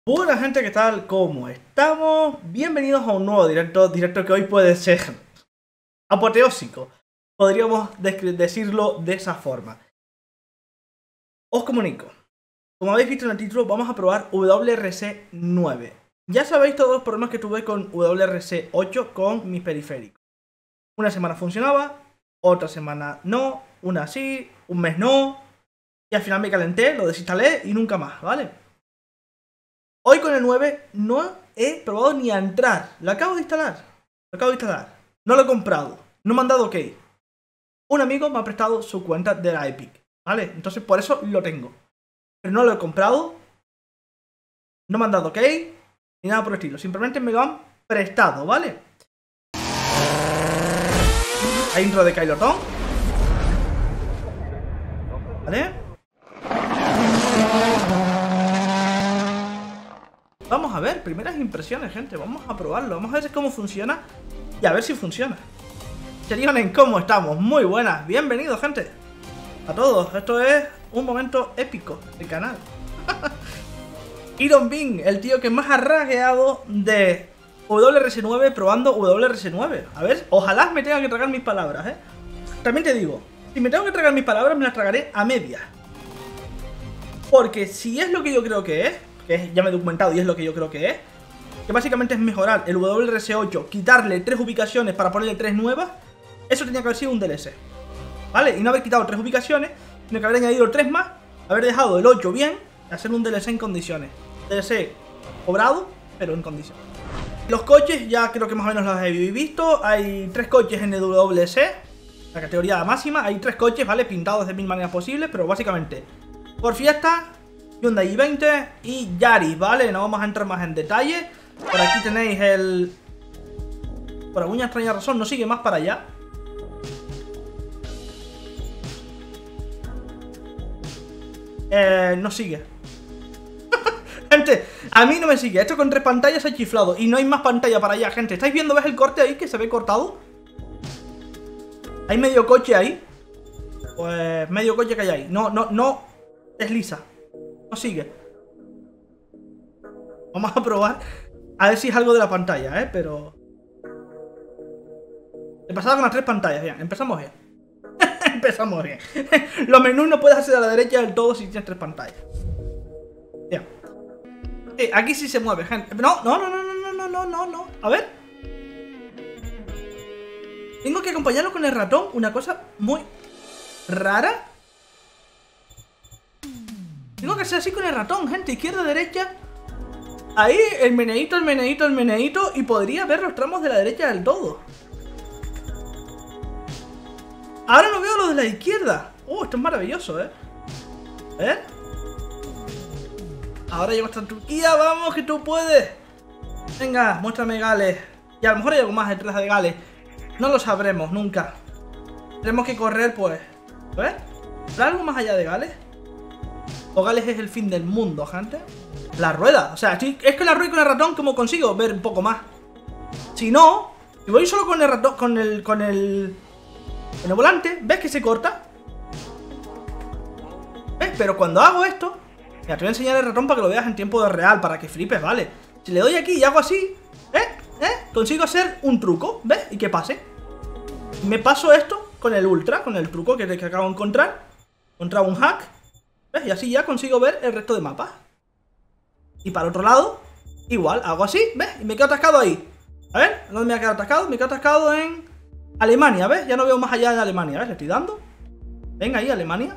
Buena gente, ¿qué tal? ¿Cómo estamos? Bienvenidos a un nuevo directo que hoy puede ser apoteósico. Podríamos decirlo de esa forma. Os comunico. Como habéis visto en el título, vamos a probar WRC 9. Ya sabéis todos los problemas que tuve con WRC 8 con mis periféricos. Una semana funcionaba, otra semana no, una sí, un mes no. Y al final me calenté, lo desinstalé y nunca más, ¿vale? Hoy con el 9 no he probado ni a entrar. Lo acabo de instalar. No lo he comprado. No me han dado OK. Un amigo me ha prestado su cuenta de la Epic, ¿vale? Entonces por eso lo tengo. Pero no lo he comprado. No me han dado OK. Ni nada por el estilo. Simplemente me lo han prestado, ¿vale? Hay intro de Kylo. ¿Vale? Vamos a ver, primeras impresiones, gente. Vamos a probarlo, vamos a ver cómo funciona y a ver si funciona. Serionen, ¿cómo estamos? Muy buenas, bienvenidos, gente. A todos, esto es un momento épico del canal. Iron Bean, el tío que más ha ragueado de WRC 9 probando WRC 9. A ver, ojalá me tenga que tragar mis palabras, ¿eh? También te digo, si me tengo que tragar mis palabras, me las tragaré a medias. Porque si es lo que yo creo que es, ya me he documentado y es lo que yo creo que es, que básicamente es mejorar el WRC 8, quitarle 3 ubicaciones para ponerle 3 nuevas, eso tenía que haber sido un DLC, ¿vale? Y no haber quitado 3 ubicaciones, sino que haber añadido 3 más, haber dejado el 8 bien, y hacer un DLC en condiciones. DLC cobrado, pero en condiciones. Los coches ya creo que más o menos los habéis visto. Hay 3 coches en el WRC, la categoría máxima. Hay 3 coches, ¿vale? Pintados de mil maneras posibles, pero básicamente por Fiesta, Hyundai i20 y Yaris, ¿vale? No vamos a entrar más en detalle. Por aquí tenéis el... Por alguna extraña razón no sigue más para allá. No sigue. Gente, a mí no me sigue. Esto con 3 pantallas he chiflado y no hay más pantalla para allá, gente. ¿Estáis viendo? ¿Ves el corte ahí que se ve cortado? Hay medio coche ahí. Pues medio coche que hay ahí. No desliza. No sigue. Vamos a probar a ver si es algo de la pantalla, pero... He pasado con las 3 pantallas, bien, empezamos bien. Empezamos bien. Los menús no puedes hacer a la derecha del todo si tienes 3 pantallas. Bien. Aquí sí se mueve, gente. No. A ver. Tengo que acompañarlo con el ratón. Una cosa muy rara. Tengo que hacer así con el ratón, gente. Izquierda, derecha. Ahí, el meneíto. Y podría ver los tramos de la derecha del todo. Ahora no veo lo de la izquierda. Esto es maravilloso, A ver. Ahora ya está en Turquía. Vamos, que tú puedes. Venga, muéstrame Gales. Y a lo mejor hay algo más detrás de Gales. No lo sabremos nunca. Tenemos que correr, pues. A ver. ¿Habrá algo más allá de Gales? ¿O Gales es el fin del mundo, gente? La rueda, o sea, es que la rueda con el ratón como consigo ver un poco más. Si no, si voy solo con el ratón, con el volante, ¿ves que se corta? ¿Ves? Pero cuando hago esto, mira, te voy a enseñar el ratón para que lo veas en tiempo real, para que flipes, ¿vale? Si le doy aquí y hago así, consigo hacer un truco, ¿ves? Y que pase. Me paso esto con el ultra, con el truco que acabo de encontrar. Encontrado un hack, ¿ves? Y así ya consigo ver el resto de mapas. Y para el otro lado, igual, hago así, ¿ves? Y me quedo atascado ahí. A ver, ¿dónde me ha quedado atascado? Me quedo atascado en Alemania, ¿ves? Ya no veo más allá de Alemania, ¿ves? Le estoy dando. Venga ahí, Alemania.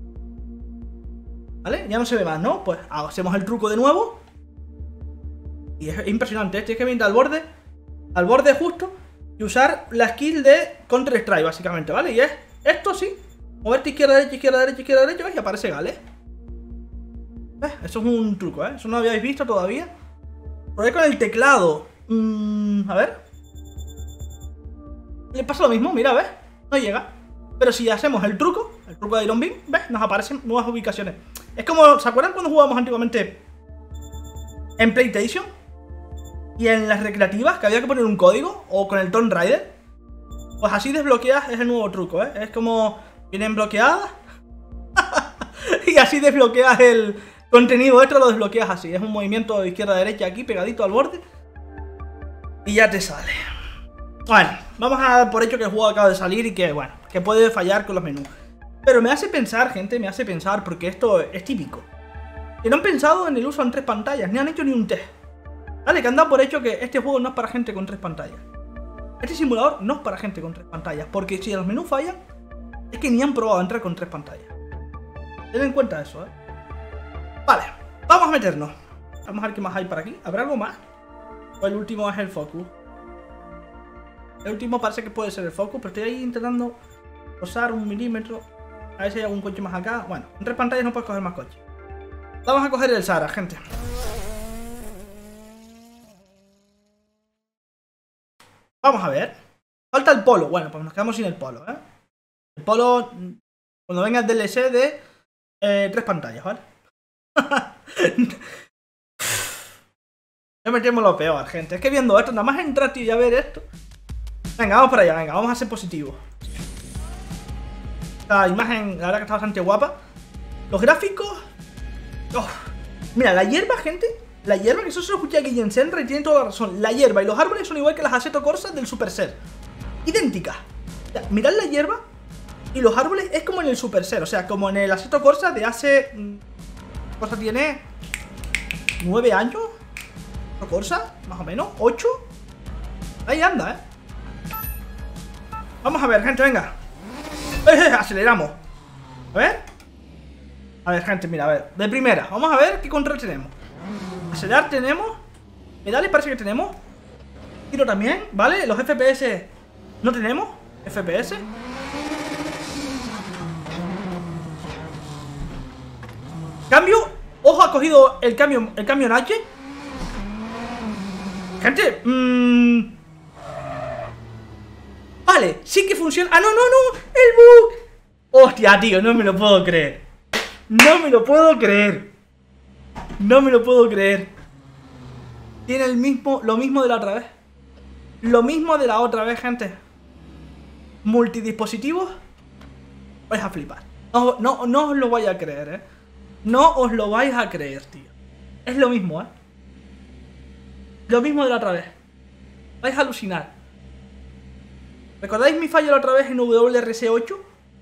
¿Vale? Ya no se ve más, ¿no? Pues hacemos el truco de nuevo. Y es impresionante, tienes que venir al borde justo y usar la skill de Counter Strike, básicamente, ¿vale? Y es esto, sí. Moverte izquierda, derecha, ¿ves? Y aparece Gales. ¿Ves? Eso es un truco, Eso no lo habíais visto todavía. Probé con el teclado. A ver. Le pasa lo mismo, mira, ¿ves? No llega. Pero si hacemos el truco de Iron Beam, ¿ves? Nos aparecen nuevas ubicaciones. Es como, ¿se acuerdan cuando jugábamos antiguamente en PlayStation? Y en las recreativas, que había que poner un código, o con el Tomb Raider. Pues así desbloqueas, es el nuevo truco, Es como, vienen bloqueadas. Y así desbloqueas contenido extra lo desbloqueas así. Es un movimiento de izquierda a derecha aquí, pegadito al borde. Y ya te sale. Bueno, vamos a dar por hecho que el juego acaba de salir y que, bueno, que puede fallar con los menús. Pero me hace pensar, gente, me hace pensar, porque esto es típico, que no han pensado en el uso en 3 pantallas, ni han hecho ni un test. Vale, que han dado por hecho que este juego no es para gente con 3 pantallas. Este simulador no es para gente con 3 pantallas, porque si los menús fallan, es que ni han probado entrar con 3 pantallas. Ten en cuenta eso, Vale, vamos a meternos. Vamos a ver qué más hay por aquí. ¿Habrá algo más? O el último es el focus. El último parece que puede ser el focus, pero estoy ahí intentando posar 1 milímetro. A ver si hay algún coche más acá. Bueno, en 3 pantallas no puedes coger más coches. Vamos a coger el Sara, gente. Vamos a ver. Falta el polo. Bueno, pues nos quedamos sin el polo, El polo, cuando venga el DLC de 3 pantallas, ¿vale? Ya metemos lo peor, gente. Es que viendo esto, nada más entrar, tío, y a ver esto. Venga, vamos para allá, venga, vamos a ser positivos. La imagen, la verdad que está bastante guapa. Los gráficos. Oh. Mira, la hierba, gente. La hierba, que eso se lo escuché aquí en Senra y tiene toda la razón. La hierba y los árboles son igual que las Assetto Corsa del Supercell. Idénticas. O sea, mirad la hierba y los árboles es como en el Supercell. O sea, como en el Assetto Corsa de hace... Corsa tiene 9 años. Corsa, más o menos, 8. Ahí anda, Vamos a ver, gente, venga. Aceleramos. A ver, gente, mira, a ver. De primera, vamos a ver qué control tenemos. Acelerar tenemos. Pedales parece que tenemos. Giro también, ¿vale? Los FPS no tenemos. FPS. Cambio. Ojo, ha cogido el cambio en H. Gente, vale, sí que funciona. ¡Ah, no, no, no! ¡El bug! ¡Hostia, tío! No me lo puedo creer. No me lo puedo creer. No me lo puedo creer. Tiene lo mismo de la otra vez. Lo mismo de la otra vez, gente. Multidispositivos. Vais a flipar. No os lo vais a creer, No os lo vais a creer, tío. Es lo mismo, Lo mismo de la otra vez. Vais a alucinar. ¿Recordáis mi fallo la otra vez en WRC8?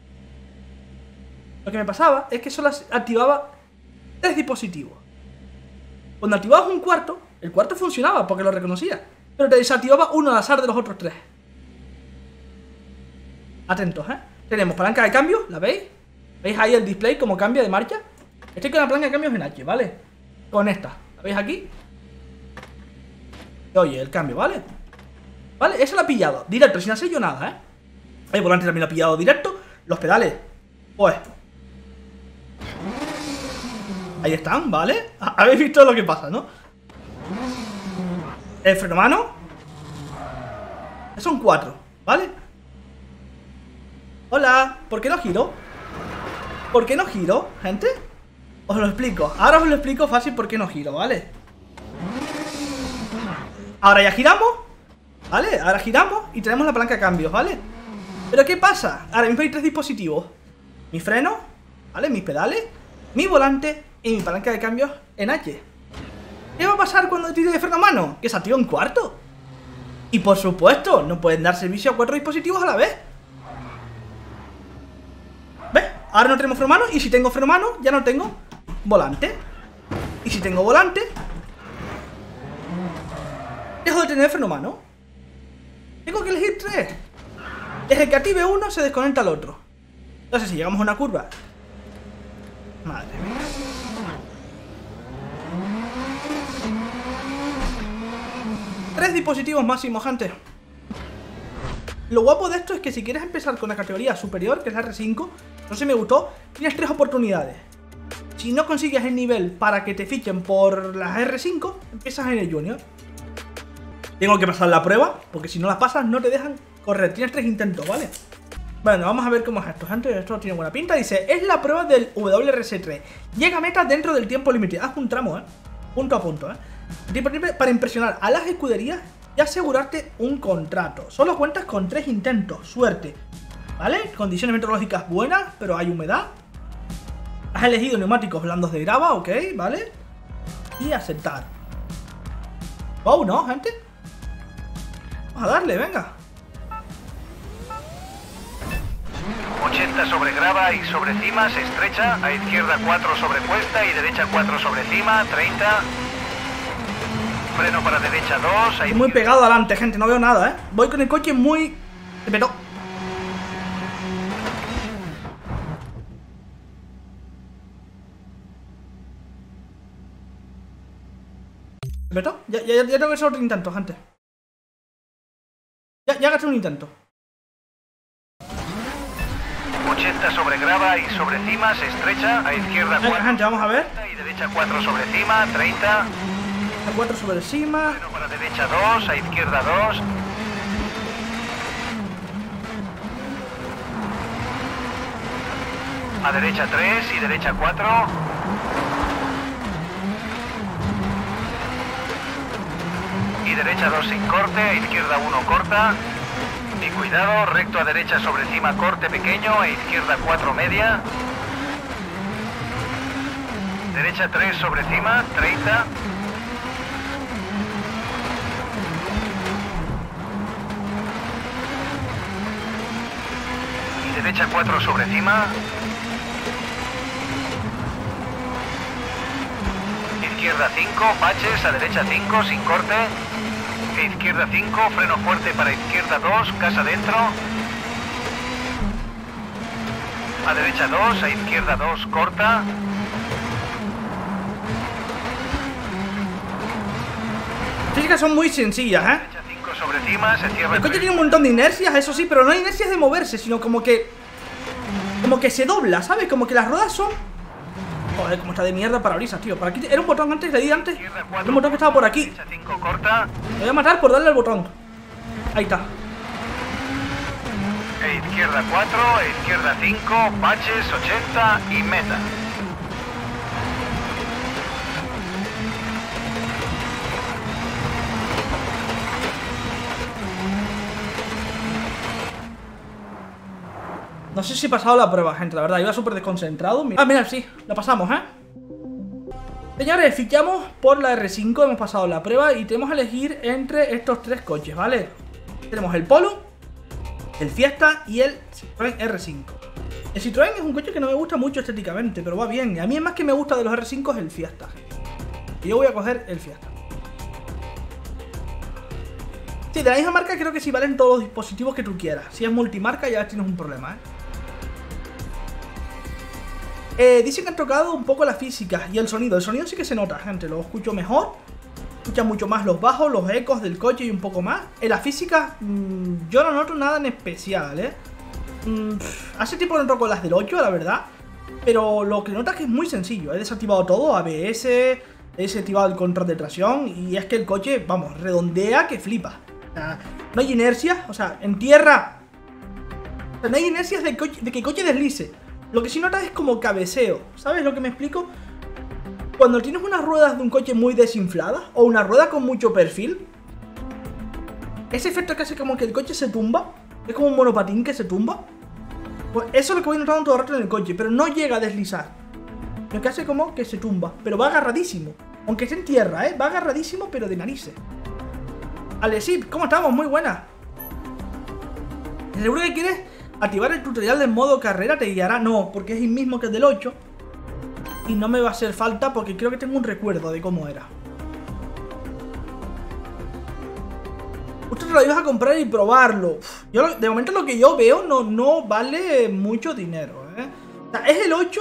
Lo que me pasaba es que solo activaba 3 dispositivos. Cuando activabas un cuarto, el cuarto funcionaba porque lo reconocía, pero te desactivaba uno al azar de los otros 3. Atentos, Tenemos palanca de cambio, ¿la veis? ¿Veis ahí el display como cambia de marcha? Estoy con la palanca de cambios en H, ¿vale? Con esta, ¿la veis aquí? Oye, el cambio, ¿vale? Vale, eso lo ha pillado directo, sin hacer yo nada, El volante también lo ha pillado directo. Los pedales, pues ahí están, ¿vale? Habéis visto lo que pasa, ¿no? El freno mano. Son 4, ¿vale? Hola, ¿por qué no giro? ¿Por qué no giro, gente? Os lo explico, ahora os lo explico fácil por qué no giro, ¿vale? Ahora ya giramos, ¿vale? Ahora giramos y tenemos la palanca de cambios, ¿vale? Pero ¿qué pasa? Ahora mismo hay 3 dispositivos. Mi freno, ¿vale? Mis pedales, mi volante y mi palanca de cambios en H. ¿Qué va a pasar cuando tire de freno a mano? Que se activa un cuarto. Y por supuesto, no pueden dar servicio a 4 dispositivos a la vez. ¿Ves? Ahora no tenemos freno a mano y si tengo freno a mano ya no tengo volante. Y si tengo volante, dejo de tener freno a mano. Tengo que elegir 3. Desde que active uno se desconecta el otro. Entonces si llegamos a una curva, madre mía. Tres dispositivos máximos, gente. Lo guapo de esto es que si quieres empezar con la categoría superior, que es la R5, no se me gustó, tienes 3 oportunidades. Si no consigues el nivel para que te fichen por las R5, empiezas en el Junior. Tengo que pasar la prueba, porque si no la pasas no te dejan correr. Tienes 3 intentos, ¿vale? Bueno, vamos a ver cómo es esto, gente. Esto tiene buena pinta. Dice, es la prueba del WRC3. Llega a meta dentro del tiempo límite. Haz un tramo, punto a punto, Tiempo límite para impresionar a las escuderías y asegurarte un contrato. Solo cuentas con 3 intentos. Suerte, ¿vale? Condiciones meteorológicas buenas, pero hay humedad. Has elegido neumáticos blandos de grava, ok, vale. Y aceptar. Wow, ¿no, gente? Vamos a darle, venga. 80 sobre grava y sobre cima se estrecha, a izquierda 4 sobre cuesta y derecha 4 sobre cima, 30. Freno para derecha 2, Estoy muy pegado adelante, gente, no veo nada, Voy con el coche muy... Se petó. ¿Se petó? Ya tengo que hacer otro intento, gente. Ya gasté un intento. 80 sobre grava y sobre cima se estrecha, a izquierda 4 Venga, gente, vamos a ver. y derecha 4 sobre cima, 30. 4 sobre cima. Freno para derecha 2, a izquierda 2. A derecha 3 y derecha 4. Y derecha 2 sin corte, a izquierda 1 corta. Y cuidado, recto a derecha sobre cima corte pequeño, a izquierda 4 media. Derecha 3 sobre cima, 30. Y derecha 4 sobre cima. Izquierda 5, baches, a derecha 5 sin corte. Izquierda 5, freno fuerte para izquierda 2, casa dentro. A derecha 2, a izquierda 2, corta. Físicas son muy sencillas, Derecha 5 sobre cima, se cierra El coche tiene un montón de inercias, eso sí, pero no hay inercias de moverse, sino como que se dobla, ¿sabes? Como que las ruedas son... Joder, como está de mierda parabrisas, tío. Por aquí era un botón antes, le di antes. Era un botón que estaba por aquí. Derecha 5 corta. Me voy a matar por darle al botón. Ahí está. Izquierda 4, izquierda 5, baches 80 y meta. No sé si he pasado la prueba, gente, la verdad, iba súper desconcentrado. Ah, mira, sí, la pasamos, Señores, fichamos por la R5, hemos pasado la prueba y tenemos que elegir entre estos tres coches, ¿vale? Tenemos el Polo, el Fiesta y el Citroën R5. El Citroën es un coche que no me gusta mucho estéticamente, pero va bien. A mí el más que me gusta de los R5 es el Fiesta, gente. Y yo voy a coger el Fiesta. Sí, de la misma marca creo que sí valen todos los dispositivos que tú quieras. Si es multimarca ya tienes un problema, Dicen que han tocado un poco la física y el sonido. El sonido sí que se nota, gente. Lo escucho mejor. Escucha mucho más los bajos, los ecos del coche y un poco más. En la física yo no noto nada en especial, hace tiempo no toco las del 8, la verdad. Pero lo que notas es que es muy sencillo. He desactivado todo, ABS, he desactivado el control de tracción. Y es que el coche, vamos, redondea que flipa. O sea, no hay inercia, o sea, en tierra. O sea, no hay inercias de que el coche deslice. Lo que sí notas es como cabeceo. ¿Sabes lo que me explico? Cuando tienes unas ruedas de un coche muy desinfladas o una rueda con mucho perfil, ese efecto que hace como que el coche se tumba, es como un monopatín que se tumba. Pues eso es lo que voy notando todo el rato en el coche, pero no llega a deslizar. Lo que hace como que se tumba, pero va agarradísimo. Aunque esté en tierra, va agarradísimo, pero de narices. Alesip, ¿cómo estamos? Muy buena. ¿Seguro que quieres activar el tutorial de modo carrera? Te guiará. No, porque es el mismo que el del 8. Y no me va a hacer falta porque creo que tengo un recuerdo de cómo era. Usted te lo ibas a comprar y probarlo. Yo, de momento lo que yo veo no vale mucho dinero, O sea, es el 8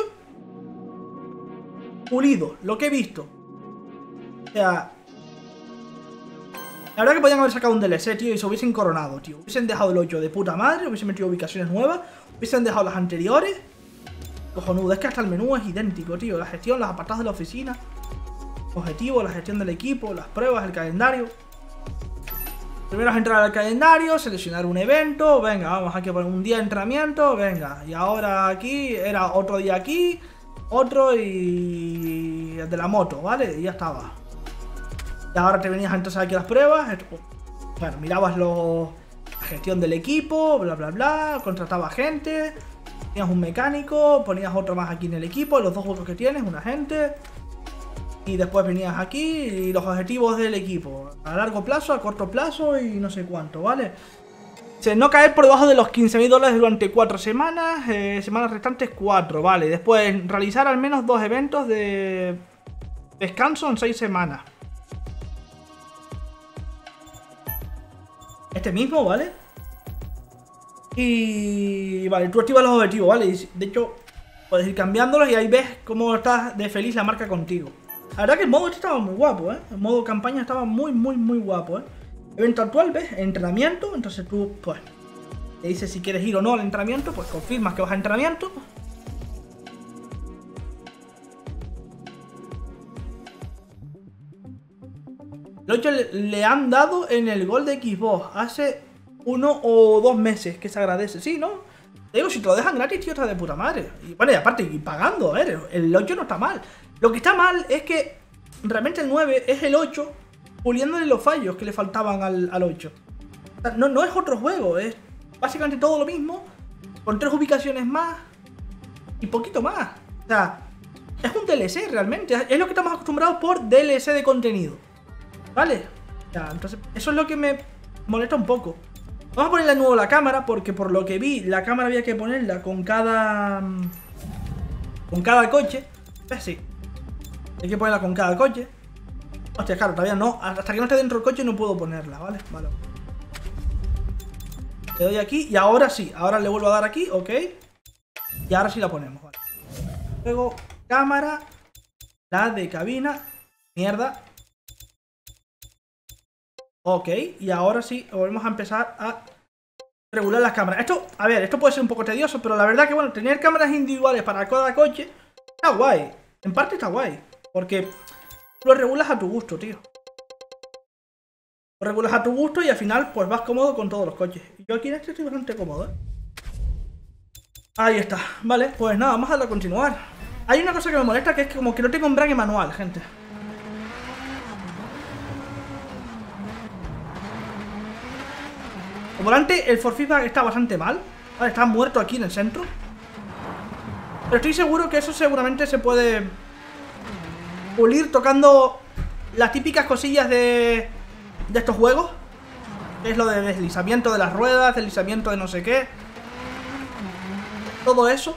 pulido, lo que he visto. O sea, la verdad que podían haber sacado un DLC, tío, y se hubiesen coronado, tío. Hubiesen dejado el 8 de puta madre, hubiesen metido ubicaciones nuevas, hubiesen dejado las anteriores. Cojonudo, es que hasta el menú es idéntico, tío. La gestión, los apartados de la oficina, objetivos, la gestión del equipo, las pruebas, el calendario. Primero es entrar al calendario, seleccionar un evento. Venga, vamos aquí a poner un día de entrenamiento. Venga, y ahora aquí, era otro día aquí, otro y el de la moto, ¿vale? Y ya estaba. Y ahora te venías entonces aquí a las pruebas. Bueno, mirabas la gestión del equipo, bla bla bla, contrataba gente. Ponías un mecánico, ponías otro más aquí en el equipo, los dos juegos que tienes, un agente. Y después venías aquí y los objetivos del equipo. A largo plazo, a corto plazo y no sé cuánto, ¿vale? No caer por debajo de los 15.000 dólares durante 4 semanas. Semanas restantes 4, vale. Después realizar al menos 2 eventos de descanso en 6 semanas. Este mismo, ¿vale? Y vale, tú activas los objetivos, ¿vale? Y de hecho, puedes ir cambiándolos y ahí ves cómo estás de feliz la marca contigo. La verdad que el modo este estaba muy guapo, ¿eh? El modo campaña estaba muy guapo, ¿eh? Evento actual, ¿ves? Entrenamiento. Entonces tú, pues, te dices si quieres ir o no al entrenamiento. Pues confirmas que vas a entrenamiento. El 8 le han dado en el gol de Xbox hace 1 o 2 meses, que se agradece. Sí, ¿no? Te digo, si te lo dejan gratis, tío, está de puta madre. Y bueno, y aparte, y pagando, a ver, el 8 no está mal. Lo que está mal es que realmente el 9 es el 8 puliéndole los fallos que le faltaban al 8. O sea, no es otro juego, es básicamente todo lo mismo, con 3 ubicaciones más y poquito más. O sea, es un DLC realmente, es lo que estamos acostumbrados por DLC de contenido, ¿vale? O sea, entonces, eso es lo que me molesta un poco. Vamos a ponerle de nuevo la cámara, porque por lo que vi, la cámara había que ponerla con cada coche. Sí, hay que ponerla con cada coche. Hostia, claro, todavía no. Hasta que no esté dentro del coche no puedo ponerla, ¿vale? Vale. Le doy aquí y ahora sí. Ahora le vuelvo a dar aquí, ok. Y ahora sí la ponemos, vale. Luego, cámara. La de cabina. Mierda. Ok, y ahora sí volvemos a empezar a regular las cámaras. Esto, a ver, esto puede ser un poco tedioso, pero la verdad que, bueno, tener cámaras individuales para cada coche está guay. En parte está guay, porque lo regulas a tu gusto, tío. Lo regulas a tu gusto y al final pues vas cómodo con todos los coches. Y yo aquí en este estoy bastante cómodo, ¿eh? Ahí está. Vale, pues nada, vamos a darle a continuar. Hay una cosa que me molesta, que es como que no tengo embrague manual, gente. El volante, el force feedback está bastante mal. Vale, está muerto aquí en el centro. Pero estoy seguro que eso seguramente se puede pulir tocando las típicas cosillas de estos juegos. Que es lo de deslizamiento de las ruedas, deslizamiento de no sé qué. Todo eso.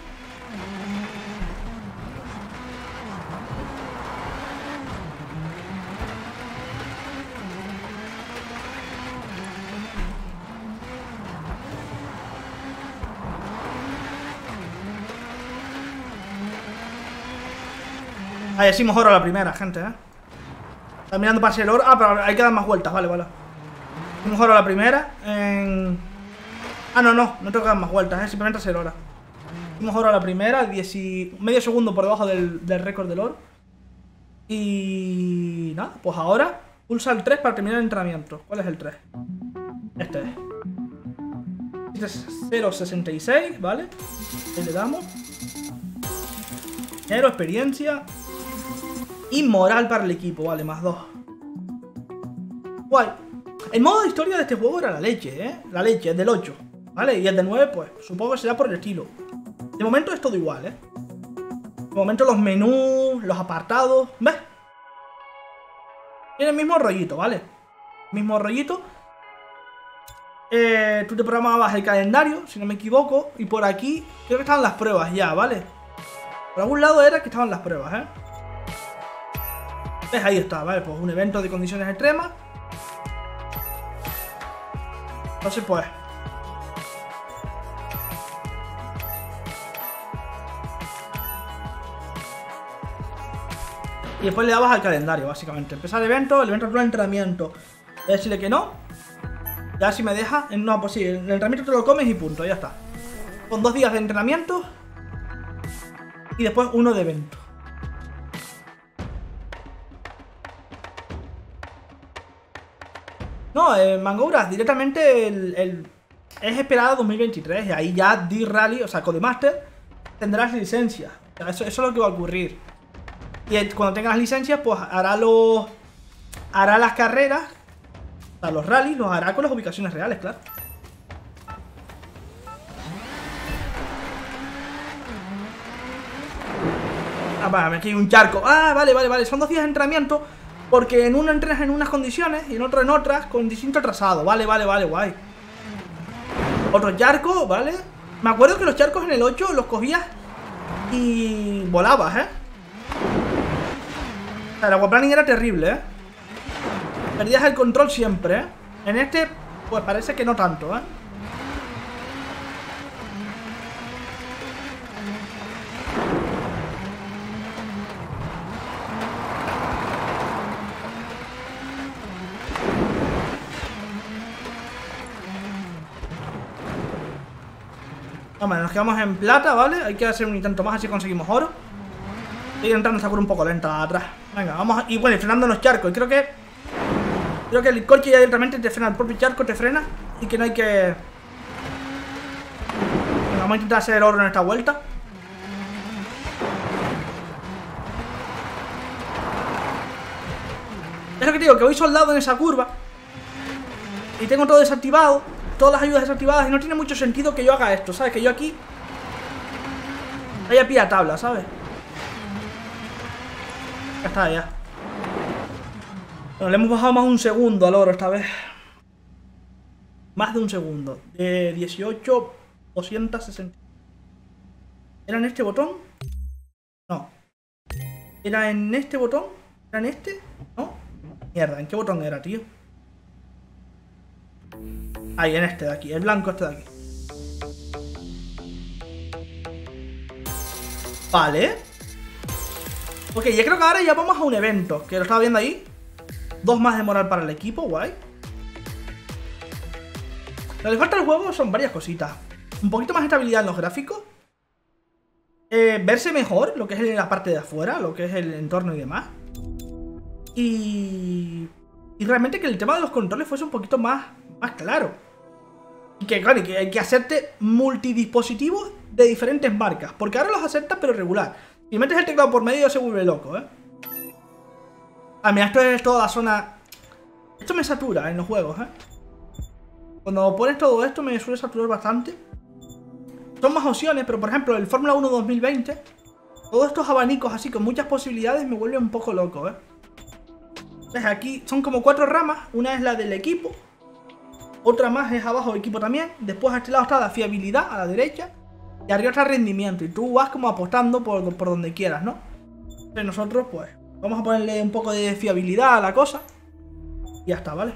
Ahí sí mejora la primera, gente, Está mirando para el oro. Ah, pero hay que dar más vueltas, vale. Mejora la primera Ah, no tengo que dar más vueltas, simplemente hacer hora. Mejora la primera, medio segundo por debajo del récord del oro. Y nada, pues ahora pulsa el 3 para terminar el entrenamiento. ¿Cuál es el 3? Este es. Este es 0.66, ¿vale? Ahí le damos. Dinero, experiencia y moral para el equipo, vale, más 2. Guay. El modo de historia de este juego era la leche, La leche, el del 8, ¿vale? Y el del 9, pues, supongo que será por el estilo. De momento es todo igual, De momento los menús, los apartados, ¿ves? Tiene el mismo rollito, ¿vale? Mismo rollito. Tú te programabas el calendario, si no me equivoco. Y por aquí creo que estaban las pruebas ya, ¿vale? Por algún lado era que estaban las pruebas, ¿Ves? Ahí está, ¿vale? Pues un evento de condiciones extremas. Entonces, pues... Y después le dabas al calendario, básicamente. Empezar el evento actual de entrenamiento. Voy a decirle que no. Ya si me deja... No, pues sí, el entrenamiento te lo comes y punto, ya está. Con 2 días de entrenamiento. Y después 1 de evento. No, Mangouras, directamente es esperado 2023. Y ahí ya D-Rally, o sea, Codemaster, tendrás licencias. O sea, eso es lo que va a ocurrir. Y cuando tengas las licencias, pues hará las carreras, o sea, los rallies, los hará con las ubicaciones reales, claro. vale, aquí hay un charco. Ah, vale, vale, vale. Son 2 días de entrenamiento. Porque en uno entrenas en unas condiciones y en otro en otras, con distinto trazado. Vale, vale, vale, guay. Otro charco, vale. Me acuerdo que los charcos en el 8 los cogías y volabas, ¿eh? O sea, el aquaplaning era terrible, ¿eh? Perdías el control siempre, ¿eh? En este, pues parece que no tanto, ¿eh? Hombre, nos quedamos en plata, ¿vale? Hay que hacer un intento más, así conseguimos oro. Estoy entrando esta curva un poco lenta atrás. Venga, vamos. Y bueno, y frenando en los charcos. Y creo que el coche ya directamente te frena. El propio charco te frena. Y que no hay que... Venga, vamos a intentar hacer oro en esta vuelta. Es lo que te digo, que voy soldado en esa curva. Y tengo todo desactivado. Todas las ayudas desactivadas. Y no tiene mucho sentido que yo haga esto, ¿sabes? Que yo aquí vaya a pie a tabla, ¿sabes? Ya está, ya. Bueno, le hemos bajado más de un segundo al oro esta vez. Más de un segundo. De 18, 260. ¿Era en este botón? No. ¿Era en este botón? ¿Era en este? ¿No? Mierda, ¿en qué botón era, tío? Ahí, en este de aquí, el blanco este de aquí. Vale. Ok, yo creo que ahora ya vamos a un evento, que lo estaba viendo ahí. 2 más de moral para el equipo, guay. Lo que le falta al juego son varias cositas. Un poquito más de estabilidad en los gráficos. Verse mejor, lo que es la parte de afuera, lo que es el entorno y demás. Y realmente que el tema de los controles fuese un poquito más claro. Y que, claro, que hay que hacerte multidispositivos de diferentes marcas. Porque ahora los aceptas, pero regular. Si metes el teclado por medio, se vuelve loco, ¿eh? Ah, mira, esto es toda la zona... Esto me satura en los juegos, ¿eh? Cuando pones todo esto me suele saturar bastante. Son más opciones, pero por ejemplo, el Fórmula 1 2020, todos estos abanicos así con muchas posibilidades me vuelven un poco loco, ¿eh? ¿Ves? Aquí son como 4 ramas. Una es la del equipo. Otra más es abajo del equipo también. Después a este lado está la fiabilidad, a la derecha. Y arriba está el rendimiento. Y tú vas como apostando por donde quieras, ¿no? Entonces nosotros, pues, vamos a ponerle un poco de fiabilidad a la cosa. Y ya está, ¿vale?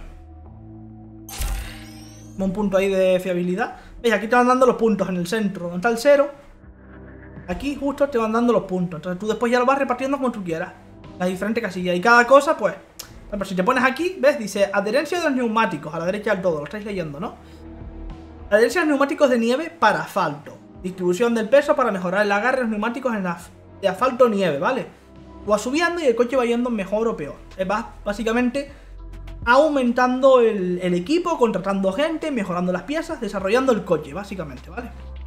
Un punto ahí de fiabilidad. ¿Veis? Aquí te van dando los puntos en el centro. Donde está el 0. Aquí justo te van dando los puntos. Entonces tú después ya lo vas repartiendo como tú quieras. Las diferentes casillas. Y cada cosa, pues... Pero si te pones aquí, ¿ves? Dice adherencia de los neumáticos, a la derecha del todo, lo estáis leyendo, ¿no? Adherencia de los neumáticos de nieve para asfalto. Distribución del peso para mejorar el agarre de los neumáticos de asfalto o nieve, ¿vale? Tú vas subiendo y el coche va yendo mejor o peor. Vas básicamente aumentando el equipo, contratando gente, mejorando las piezas, desarrollando el coche, básicamente, ¿vale?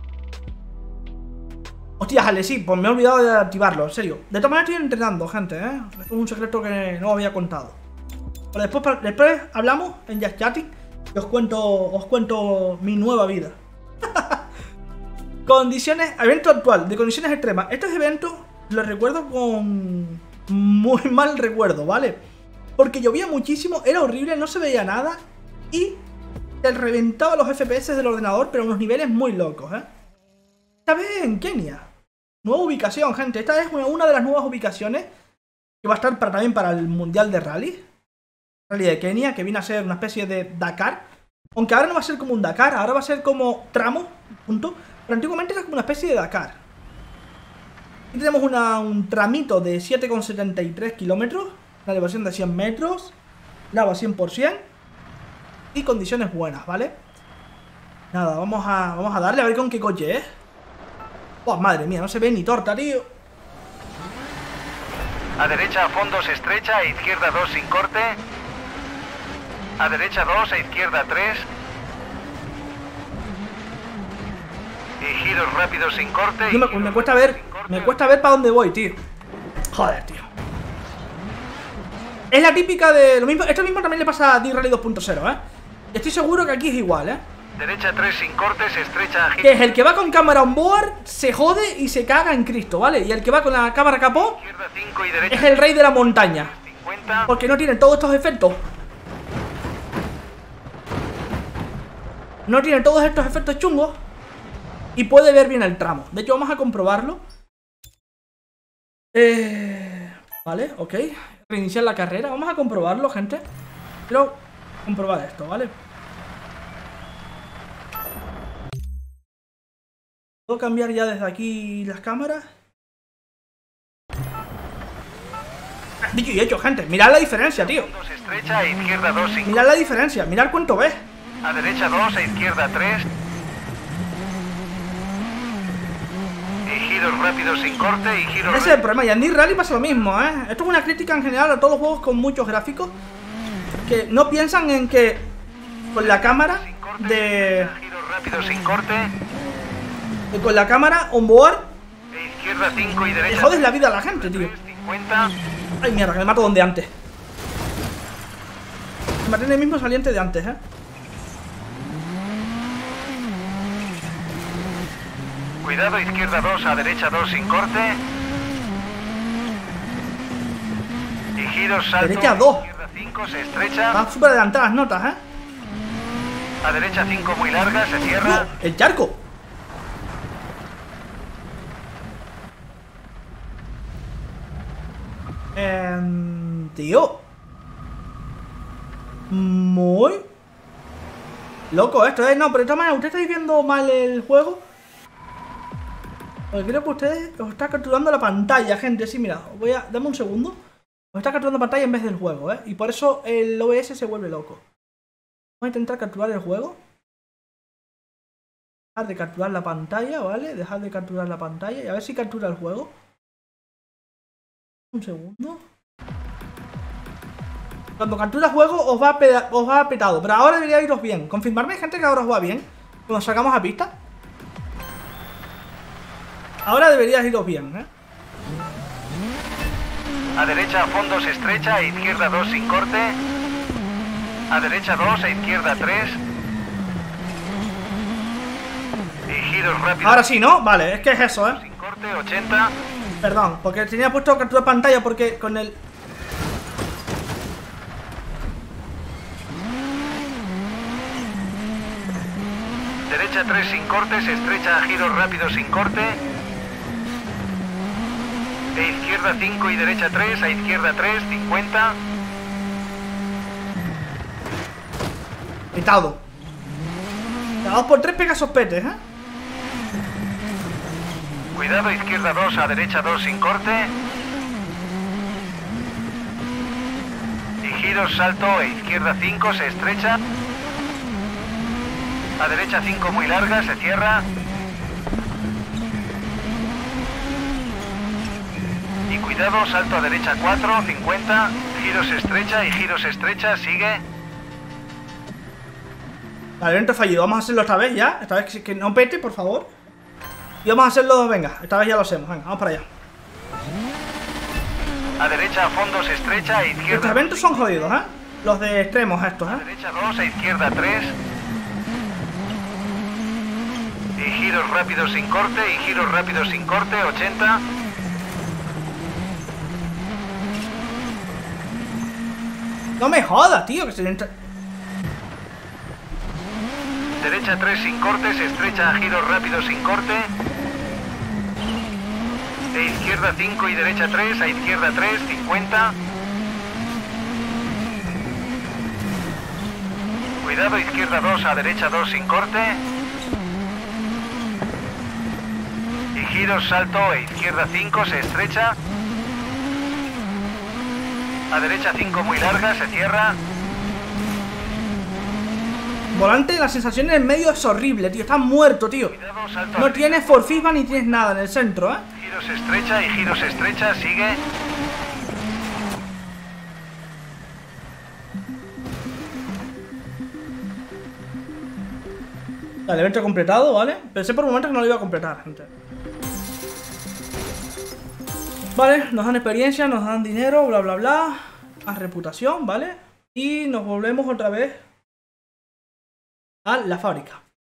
Hostia, jale, sí, pues me he olvidado de activarlo, en serio. De todas maneras estoy entrenando, gente, ¿eh? Esto es un secreto que no os había contado. Pero después hablamos en Just Chatting y os cuento mi nueva vida. Condiciones, evento actual, de condiciones extremas. Estos eventos los recuerdo con muy mal recuerdo, ¿vale? Porque llovía muchísimo, era horrible, no se veía nada y te reventaba los FPS del ordenador, pero a unos niveles muy locos, ¿eh? Esta vez en Kenia. Nueva ubicación, gente. Esta es una de las nuevas ubicaciones que va a estar también para el Mundial de Rally. Rally de Kenia, que viene a ser una especie de Dakar. Aunque ahora no va a ser como un Dakar, ahora va a ser como tramo, punto. Pero antiguamente era como una especie de Dakar. Aquí tenemos un tramito de 7,73 kilómetros. Una elevación de 100 metros. Lava 100%. Y condiciones buenas, ¿vale? Nada, vamos a darle a ver con qué coche es. Oh, madre mía, no se ve ni torta, tío. A derecha a fondo se estrecha, a izquierda 2 sin corte. A derecha 2, a izquierda 3. Y giros rápidos sin corte. Tío, me cuesta ver para dónde voy, tío. Joder, tío. Es la típica de lo mismo. Esto mismo también le pasa a D-Rally 2.0, ¿eh? Estoy seguro que aquí es igual, ¿eh? Derecha 3 sin cortes, estrecha a Que es el que va con cámara on board, se jode y se caga en Cristo, ¿vale? Y el que va con la cámara capó izquierda 5 y derecha es el rey de la montaña. 50. Porque no tiene todos estos efectos. No tiene todos estos efectos chungos. Y puede ver bien el tramo. De hecho, vamos a comprobarlo. Vale, ok. Reiniciar la carrera. Vamos a comprobarlo, gente. Quiero comprobar esto, ¿vale? ¿Puedo cambiar ya desde aquí las cámaras? Dicho y hecho, gente. Mirad la diferencia, tío. 2 estrecha, a izquierda 2 sin Mirad la diferencia. Mirad cuánto ves. a derecha 2, a izquierda 3. Y giros rápidos sin corte y giros Ese es el problema. Y en Dirt Rally pasa lo mismo, ¿eh? Esto es una crítica en general a todos los juegos con muchos gráficos. Que no piensan en que con la cámara sin corte, de... giros rápidos sin corte. Con la cámara on board E izquierda 5 y le derecha jodes la vida a la gente, tío. 50. Ay, mierda, que me mato donde antes. Me maté en el mismo saliente de antes, ¿eh? Cuidado, izquierda 2, a derecha 2 sin corte. Y giros salto. Derecha 2. Izquierda 5, se estrecha. Están súper adelantadas las notas, ¿eh? A derecha 5 muy larga, se ¡No! cierra. ¡El charco! Tío. Muy loco esto, ¿eh? No, pero de todas maneras, ¿ustedes estáis viendo mal el juego? Porque creo que ustedes os está capturando la pantalla, gente. Sí, mira, dame un segundo. Os está capturando pantalla en vez del juego, ¿eh? Y por eso el OBS se vuelve loco. Vamos a intentar capturar el juego. Dejar de capturar la pantalla, ¿vale? Dejar de capturar la pantalla y a ver si captura el juego. Un segundo. Cuando captura el juego os va petado. Pero ahora debería iros bien. Confirmarme, gente, que ahora os va bien. Cuando sacamos a pista. Ahora debería iros bien, ¿eh? A derecha a fondo se estrecha, a izquierda 2 sin corte. A derecha 2, a izquierda 3. Y giros rápidos. Ahora sí, ¿no? Vale, es que es eso, ¿eh? Sin corte, 80. Perdón, porque tenía puesto captura pantalla porque con el... Derecha 3 sin corte, se estrecha a giros rápidos sin corte. E izquierda 5 y derecha 3, a izquierda 3, 50. Petado. Cada 2x3 pega sospetes, ¿eh? Cuidado, izquierda 2, a derecha 2 sin corte. Y giros, salto, e izquierda 5, se estrecha. A derecha 5 muy larga, se cierra. Y cuidado, salto a derecha 4, 50. Giros estrecha y giros estrecha, sigue. Vale, evento fallido. Vamos a hacerlo otra vez ya. Esta vez que no pete, por favor. Y vamos a hacerlo, venga. Esta vez ya lo hacemos. Venga, vamos para allá. A derecha a fondo se estrecha, a Estos izquierda. eventos son jodidos, ¿eh? Los de extremos estos, A ¿eh? derecha 2, a izquierda 3. Y giros rápidos sin corte, y giros rápidos sin corte, 80. No me jodas, tío, que se entra... Derecha 3 sin corte, se estrecha a giros rápidos sin corte. E izquierda 5 y derecha 3, a izquierda 3, 50. Cuidado, izquierda 2, a derecha 2 sin corte. Y giros, salto, e izquierda 5, se estrecha. A derecha 5 muy larga, se cierra. Volante, la sensación en el medio es horrible, tío. Estás muerto, tío. Cuidado, salto. No tienes forfisma ni tienes nada en el centro, ¿eh? Giros estrecha y giros estrecha, sigue. Vale, evento completado, ¿vale? Pensé por un momento que no lo iba a completar, gente. Vale, nos dan experiencia, nos dan dinero, bla, bla, bla. Más reputación, ¿vale? Y nos volvemos otra vez a la fábrica.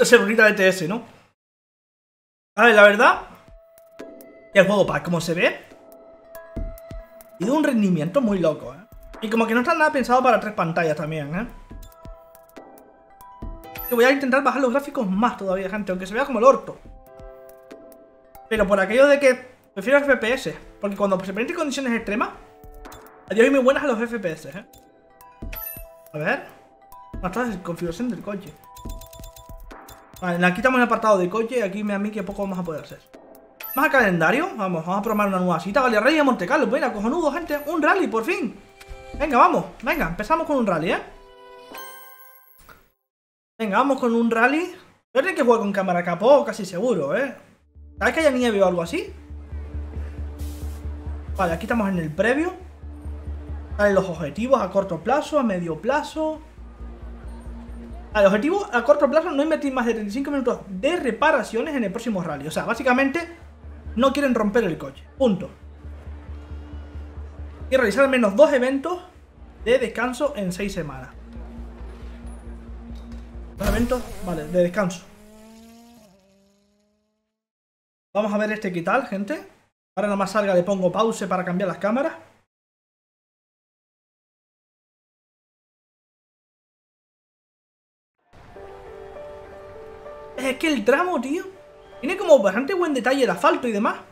Esto es el bonita de TS, ¿no? A ver, la verdad, el juego, para como se ve, y de un rendimiento muy loco, ¿eh? Y como que no está nada pensado para 3 pantallas también, ¿eh? Y voy a intentar bajar los gráficos más todavía, gente, aunque se vea como el orto. Pero por aquello de que prefiero FPS, porque cuando se permiten condiciones extremas, a día de hoy muy buenas a los FPS, ¿eh? A ver. Esta es configuración del coche. Vale, aquí estamos en el apartado de coche y aquí a mí que poco vamos a poder hacer. Vamos al calendario, vamos a programar una nueva cita. Vale, Rally de Monte Carlo, mira, cojonudo, gente. Un rally, por fin. Venga, vamos, venga, empezamos con un rally, ¿eh? Venga, vamos con un rally. Voy a tener que jugar con cámara capó, casi seguro, ¿eh? ¿Sabes que haya nieve o algo así? Vale, aquí estamos en el previo. Vale, los objetivos a corto plazo, a medio plazo. Vale, el objetivo a corto plazo no invertir más de 35 minutos de reparaciones en el próximo rally. O sea, básicamente no quieren romper el coche. Punto. Y realizar al menos 2 eventos de descanso en 6 semanas. 2 eventos, vale, de descanso. Vamos a ver este qué tal, gente. Ahora nada más salga le pongo pause para cambiar las cámaras. Es que el tramo, tío, tiene como bastante buen detalle el asfalto y demás.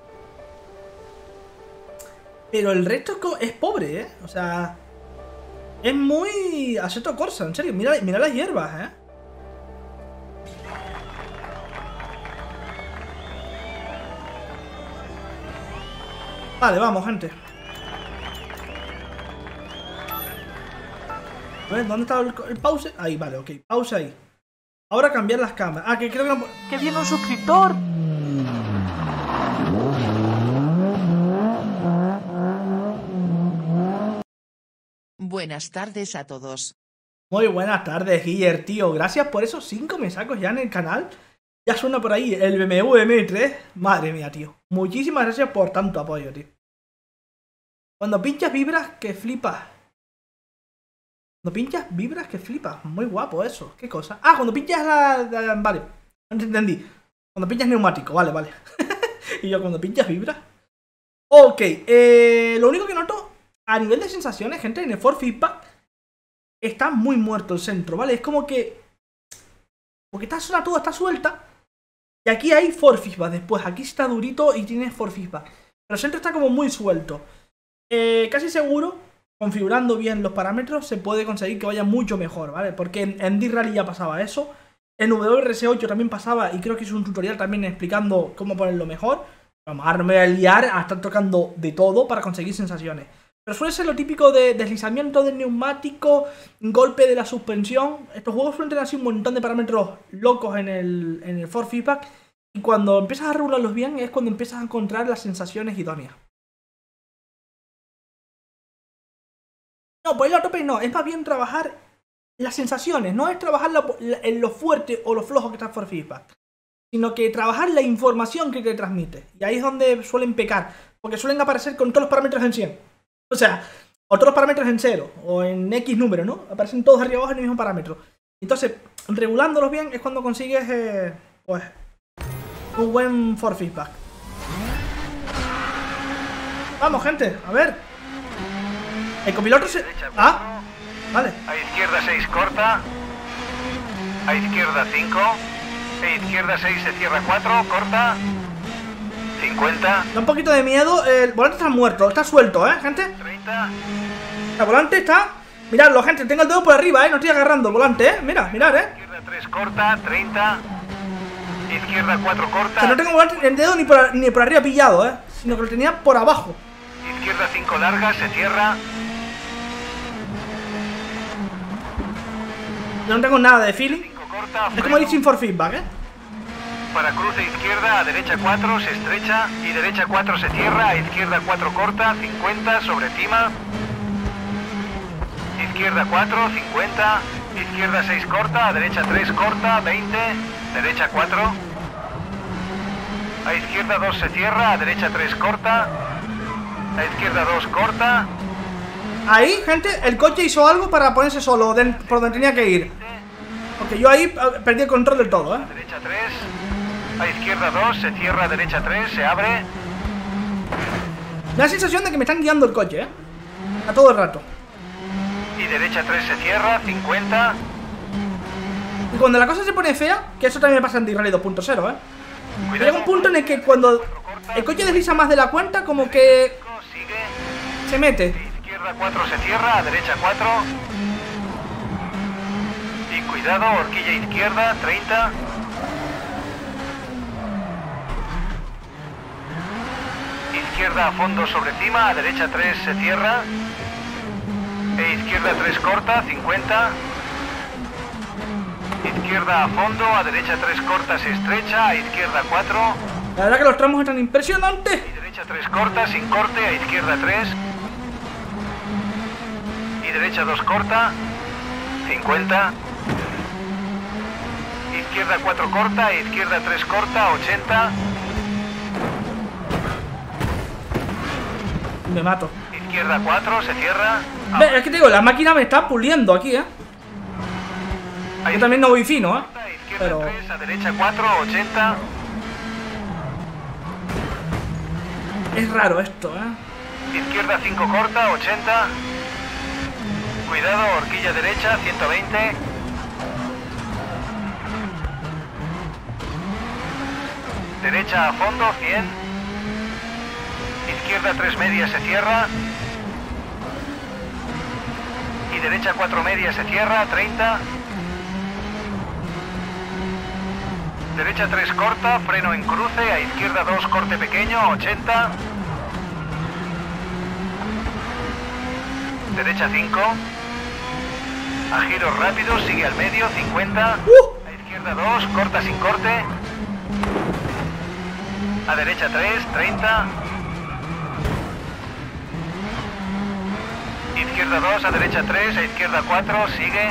Pero el resto es pobre, ¿eh? O sea, es muy Assetto Corsa, en serio. Mira, mira las hierbas, ¿eh? Vale, vamos, gente. A ver, ¿dónde está el pause? Ahí, vale, ok, pause ahí. Ahora cambiar las cámaras. Ah, que creo que no... ¡Que viene un suscriptor! Buenas tardes a todos. Muy buenas tardes, Guiller, tío. Gracias por esos 5 mesacos ya en el canal. Ya suena por ahí el BMW M3. Madre mía, tío. Muchísimas gracias por tanto apoyo, tío. Cuando pinchas vibras que flipas. Cuando pinchas vibras que flipas. Muy guapo eso. ¿Qué cosa? Ah, cuando pinchas la... Vale. No entendí. Cuando pinchas neumático. Vale, vale. Y yo cuando pinchas vibras. Ok. Lo único que noto a nivel de sensaciones, gente, en el Force Feedback está muy muerto el centro, ¿vale? Es como que... Porque esta zona toda está suelta. Y aquí hay Force Feedback después. Aquí está durito y tiene Force Feedback. Pero el centro está como muy suelto. Casi seguro, configurando bien los parámetros, se puede conseguir que vaya mucho mejor, ¿vale? Porque en D-Rally ya pasaba eso. En WRC8 también pasaba y creo que hice un tutorial también explicando cómo ponerlo mejor. Vamos, ahora me voy a liar a estar tocando de todo para conseguir sensaciones. Pero suele ser lo típico de deslizamiento del neumático, golpe de la suspensión. Estos juegos suelen tener así un montón de parámetros locos en el Force Feedback. Y cuando empiezas a regularlos bien es cuando empiezas a encontrar las sensaciones idóneas. No, ponerlo a tope no, es más bien trabajar las sensaciones, no es trabajar en lo fuerte o lo flojo que está Force Feedback, sino que trabajar la información que te transmite. Y ahí es donde suelen pecar, porque suelen aparecer con todos los parámetros en 100. O sea, o todos los parámetros en 0, o en X número, ¿no? Aparecen todos arriba abajo en el mismo parámetro. Entonces, regulándolos bien es cuando consigues, pues, un buen Force Feedback. Vamos, gente, a ver. El copiloto se... Ah, vale. A izquierda 6 corta. A izquierda 5. A izquierda 6 se cierra 4, corta. 50. Da un poquito de miedo. El volante está muerto, está suelto, gente. 30. El volante está... Miradlo, gente, tengo el dedo por arriba, no estoy agarrando el volante, Mira, mirad, Izquierda 3 corta, 30. Izquierda 4 corta. O sea, no tengo el dedo ni por arriba pillado, sino que lo tenía por abajo. Izquierda 5 larga, se cierra. Yo no tengo nada de feeling. 5 corta, Es como ir sin Force Feedback, Para cruce izquierda, a derecha 4 se estrecha y derecha 4 se cierra, a izquierda 4 corta, 50 sobre cima. Izquierda 4, 50. Izquierda 6 corta, a derecha 3 corta, 20. Derecha 4. A izquierda 2 se cierra, a derecha 3 corta. A izquierda 2 corta. Ahí, gente, el coche hizo algo para ponerse solo por donde tenía que ir. Porque yo ahí perdí el control del todo, Derecha 3. A izquierda 2. Se cierra. Derecha 3. Se abre. Me da la sensación de que me están guiando el coche, a todo el rato. Y derecha 3 se cierra. 50. Y cuando la cosa se pone fea, que eso también me pasa en D-Rally 2.0, Cuidado. llega un punto en el que cuando el coche desliza más de la cuenta, como que Sigue. se mete. Izquierda 4 se cierra. A derecha 4. Y cuidado. Horquilla izquierda. 30. Izquierda a fondo sobre cima, a derecha 3 se cierra. E izquierda 3 corta, 50. Izquierda a fondo, a derecha 3 corta se estrecha, a izquierda 4. La verdad que los tramos están impresionantes. Y derecha 3 corta, sin corte, a izquierda 3. Y derecha 2 corta, 50. Izquierda 4 corta, a izquierda 3 corta, 80. Me mato. Izquierda 4 se cierra. Ve, es que te digo, la máquina me está puliendo aquí, Yo también no voy fino, Izquierda pero 3, a derecha 4, 80. es raro esto, Izquierda 5 corta, 80. Cuidado, horquilla derecha, 120. Derecha a fondo, 100. Izquierda 3 medias se cierra. Y derecha 4 medias se cierra, 30. Derecha 3 corta, freno en cruce, a izquierda 2 corte pequeño, 80. Derecha 5. A giros rápidos, sigue al medio, 50. A izquierda 2, corta sin corte. A derecha 3, 30. Izquierda 2, a derecha 3, a izquierda 4, sigue.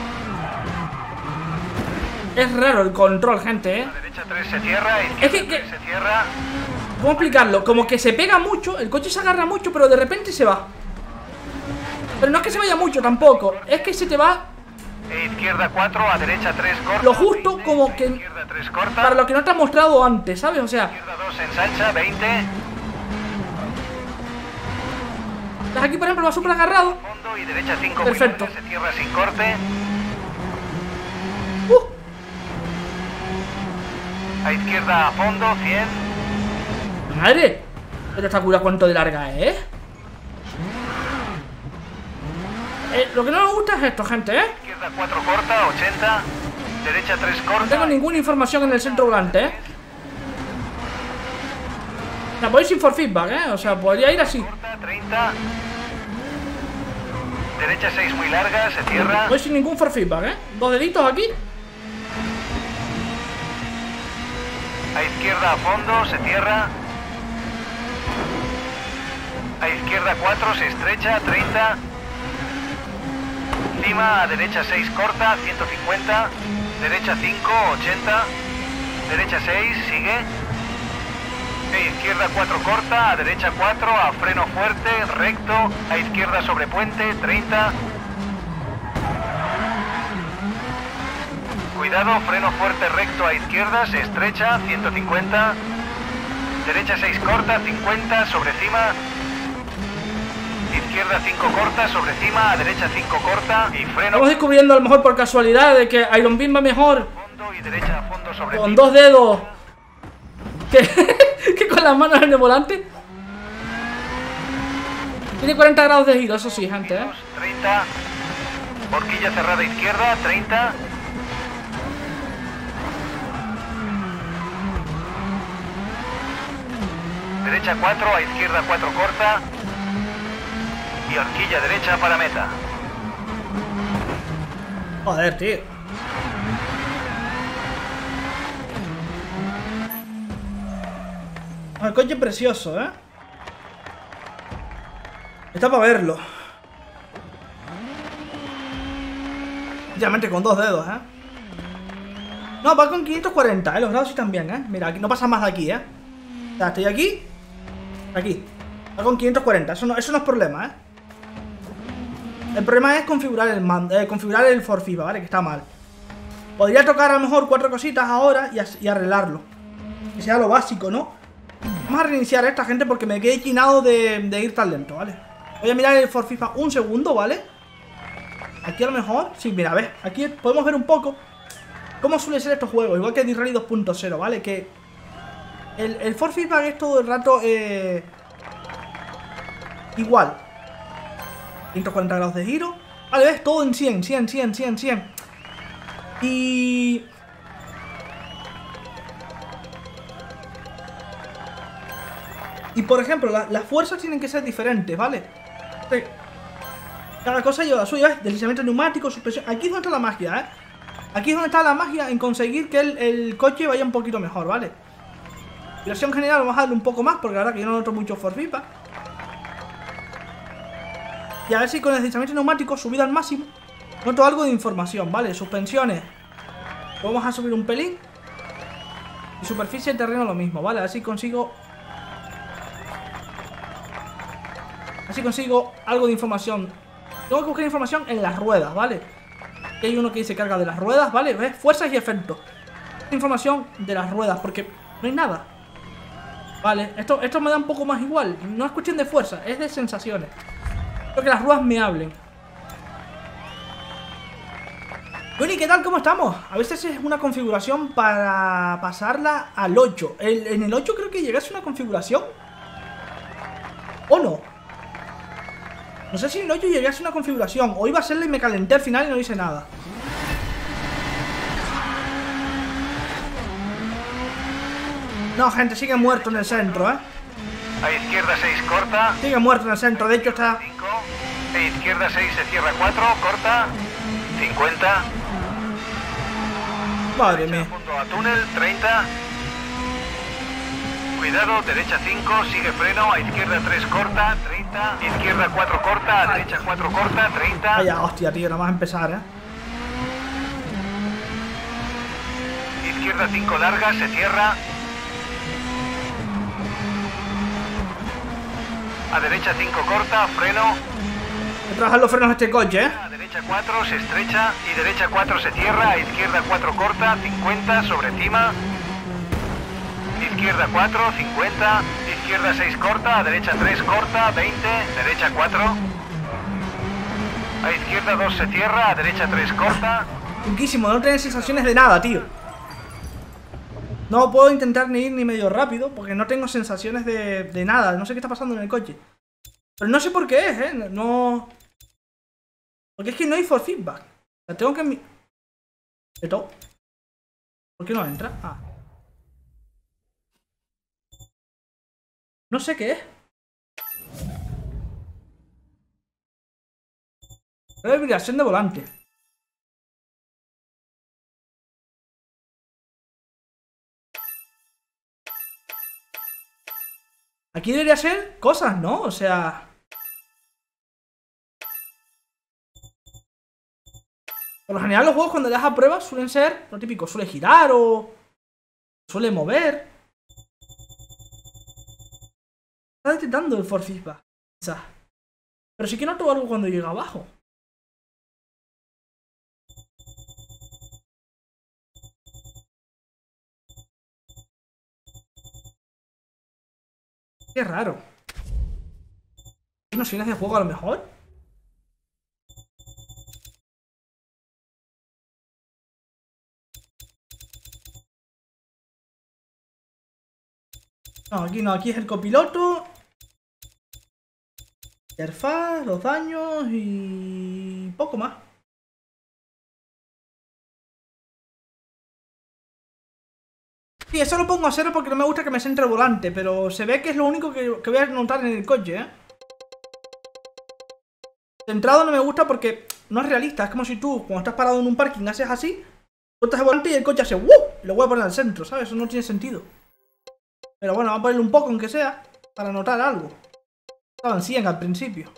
Es raro el control, gente, A derecha 3 se cierra, a izquierda Es que- 3 se cierra. ¿Cómo explicarlo? Como que se pega mucho, el coche se agarra mucho, pero de repente se va. Pero no es que se vaya mucho tampoco, es que se te va E izquierda 4, a derecha 3 corta. lo justo 20, como a que izquierda 3 corta. para lo que no te ha mostrado antes, ¿sabes? O sea, Izquierda 2 ensancha, 20. estás aquí, por ejemplo, va súper agarrado. Fondo y derecha 5 Perfecto. se cierra sin corte. A izquierda a fondo, 100. Madre, pero esta cura cuánto de larga es, lo que no me gusta es esto, gente, Izquierda 4 corta, 80. Derecha 3 corta. No tengo ninguna información en el centro volante, O sea, voy sin for feedback, O sea, podría ir así. Corta, 30. Derecha 6 muy larga, se cierra. Voy sin ningún for feedback, Dos deditos aquí. A izquierda a fondo, se cierra. A izquierda 4, se estrecha, 30. Cima, a derecha 6 corta, 150. Derecha 5, 80. Derecha 6, sigue. E izquierda 4 corta, a derecha 4, a freno fuerte, recto. A izquierda sobre puente, 30. Cuidado, freno fuerte recto a izquierda, se estrecha, 150. Derecha 6 corta, 50, sobre cima. Izquierda 5 corta, sobre cima, a derecha 5 corta. Y freno Estamos descubriendo a lo mejor por casualidad de que Iron Beam va mejor fondo y derecha a fondo sobre con cima. dos dedos que con las manos en el volante. Tiene 40 grados de giro, eso sí, gente, 30. Horquilla cerrada izquierda, 30. Derecha 4, a izquierda 4 corta. Y horquilla derecha para meta. Joder, tío. El coche precioso, Está para verlo. Obviamente con dos dedos, No, va con 540, los grados sí también, Mira, aquí no pasa más de aquí, O sea, estoy aquí. Aquí. Va con 540, eso no es problema, El problema es configurar el mando, configurar el for FIFA, ¿vale? Que está mal. Podría tocar a lo mejor 4 cositas ahora y arreglarlo. Que sea lo básico, ¿no? Vamos a reiniciar a esta gente porque me quedé quinado de ir tan lento, ¿vale? Voy a mirar el For FIFA un segundo, ¿vale? Aquí a lo mejor... Sí, mira, a ver, aquí podemos ver un poco cómo suelen ser estos juegos. Igual que el Rally 2.0, ¿vale? Que el For FIFA es todo el rato igual. 140 grados de giro. Vale, ves, todo en 100. Y por ejemplo, las fuerzas tienen que ser diferentes, ¿vale? Sí. Cada cosa lleva la suya, ¿ves? Deslizamiento neumático, suspensión. Aquí es donde está la magia, ¿eh? Aquí es donde está la magia en conseguir que el coche vaya un poquito mejor, ¿vale? Versión general vamos a darle un poco más, porque la verdad que yo no noto mucho For FIFA. Y a ver si con el deslizamiento neumático, subida al máximo, noto algo de información, ¿vale? Suspensiones vamos a subir un pelín. Y superficie de terreno lo mismo, ¿vale? Así consigo algo de información. Tengo que buscar información en las ruedas, ¿vale? Aquí hay uno que dice carga de las ruedas, ¿vale? ¿Ves? Fuerzas y efectos. Información de las ruedas, porque no hay nada. Vale, esto me da un poco más igual. No es cuestión de fuerza, es de sensaciones. Quiero que las ruedas me hablen. Bueno, ¿y qué tal? ¿Cómo estamos? A veces es una configuración para pasarla al 8. En el 8 creo que llegase una configuración. ¿O no? No sé si en el 8 llegase una configuración. O iba a serla y me calenté al final y no hice nada. No, gente, sigue muerto en el centro, ¿eh? A izquierda 6 corta. Sigue muerto en el centro, de hecho está... 5. A izquierda 6 se cierra 4, corta. 50. Madre mía. Punto a túnel, 30. Cuidado, derecha 5, sigue freno, a izquierda 3 corta, 30. Izquierda 4 corta, a derecha 4 corta, 30. Vaya hostia, tío, nada más empezar, ¿eh? Izquierda 5 larga, se cierra. A derecha 5 corta, freno. Hay que trabajar los frenos de este coche, ¿eh? A derecha 4 se estrecha y derecha 4 se cierra, a izquierda 4 corta, 50 sobre cima. Izquierda 4, 50, izquierda 6 corta, a derecha 3 corta, 20, derecha 4. A izquierda 2 se cierra, a derecha 3 corta. Riquísimo, no tener sensaciones de nada, tío. No puedo intentar ni ir ni medio rápido porque no tengo sensaciones de nada. No sé qué está pasando en el coche. Pero no sé por qué es, ¿eh? No... Porque es que no hay For Feedback. O sea, tengo que... ¿Esto? ¿Por qué no entra? Ah. No sé qué es. Vibración de volante. Aquí debería ser cosas, ¿no? O sea... Por lo general los juegos cuando le das a prueba suelen ser lo típico. Suele girar o... Suele mover. Está detectando el For FIFA. Pero sí que noto algo cuando llega abajo. Qué raro. ¿Unos fines de juego a lo mejor? No, aquí es el copiloto. Interfaz, los daños y... poco más. Sí, eso lo pongo a cero porque no me gusta que me centre el volante, pero se ve que es lo único que voy a notar en el coche, ¿eh? Centrado no me gusta porque no es realista. Es como si tú, cuando estás parado en un parking, haces así, sueltas el volante y el coche hace ¡wup! Y lo voy a poner al centro, ¿sabes? Eso no tiene sentido. Pero bueno, vamos a ponerle un poco, aunque sea, para notar algo. Estaban 100 al principio.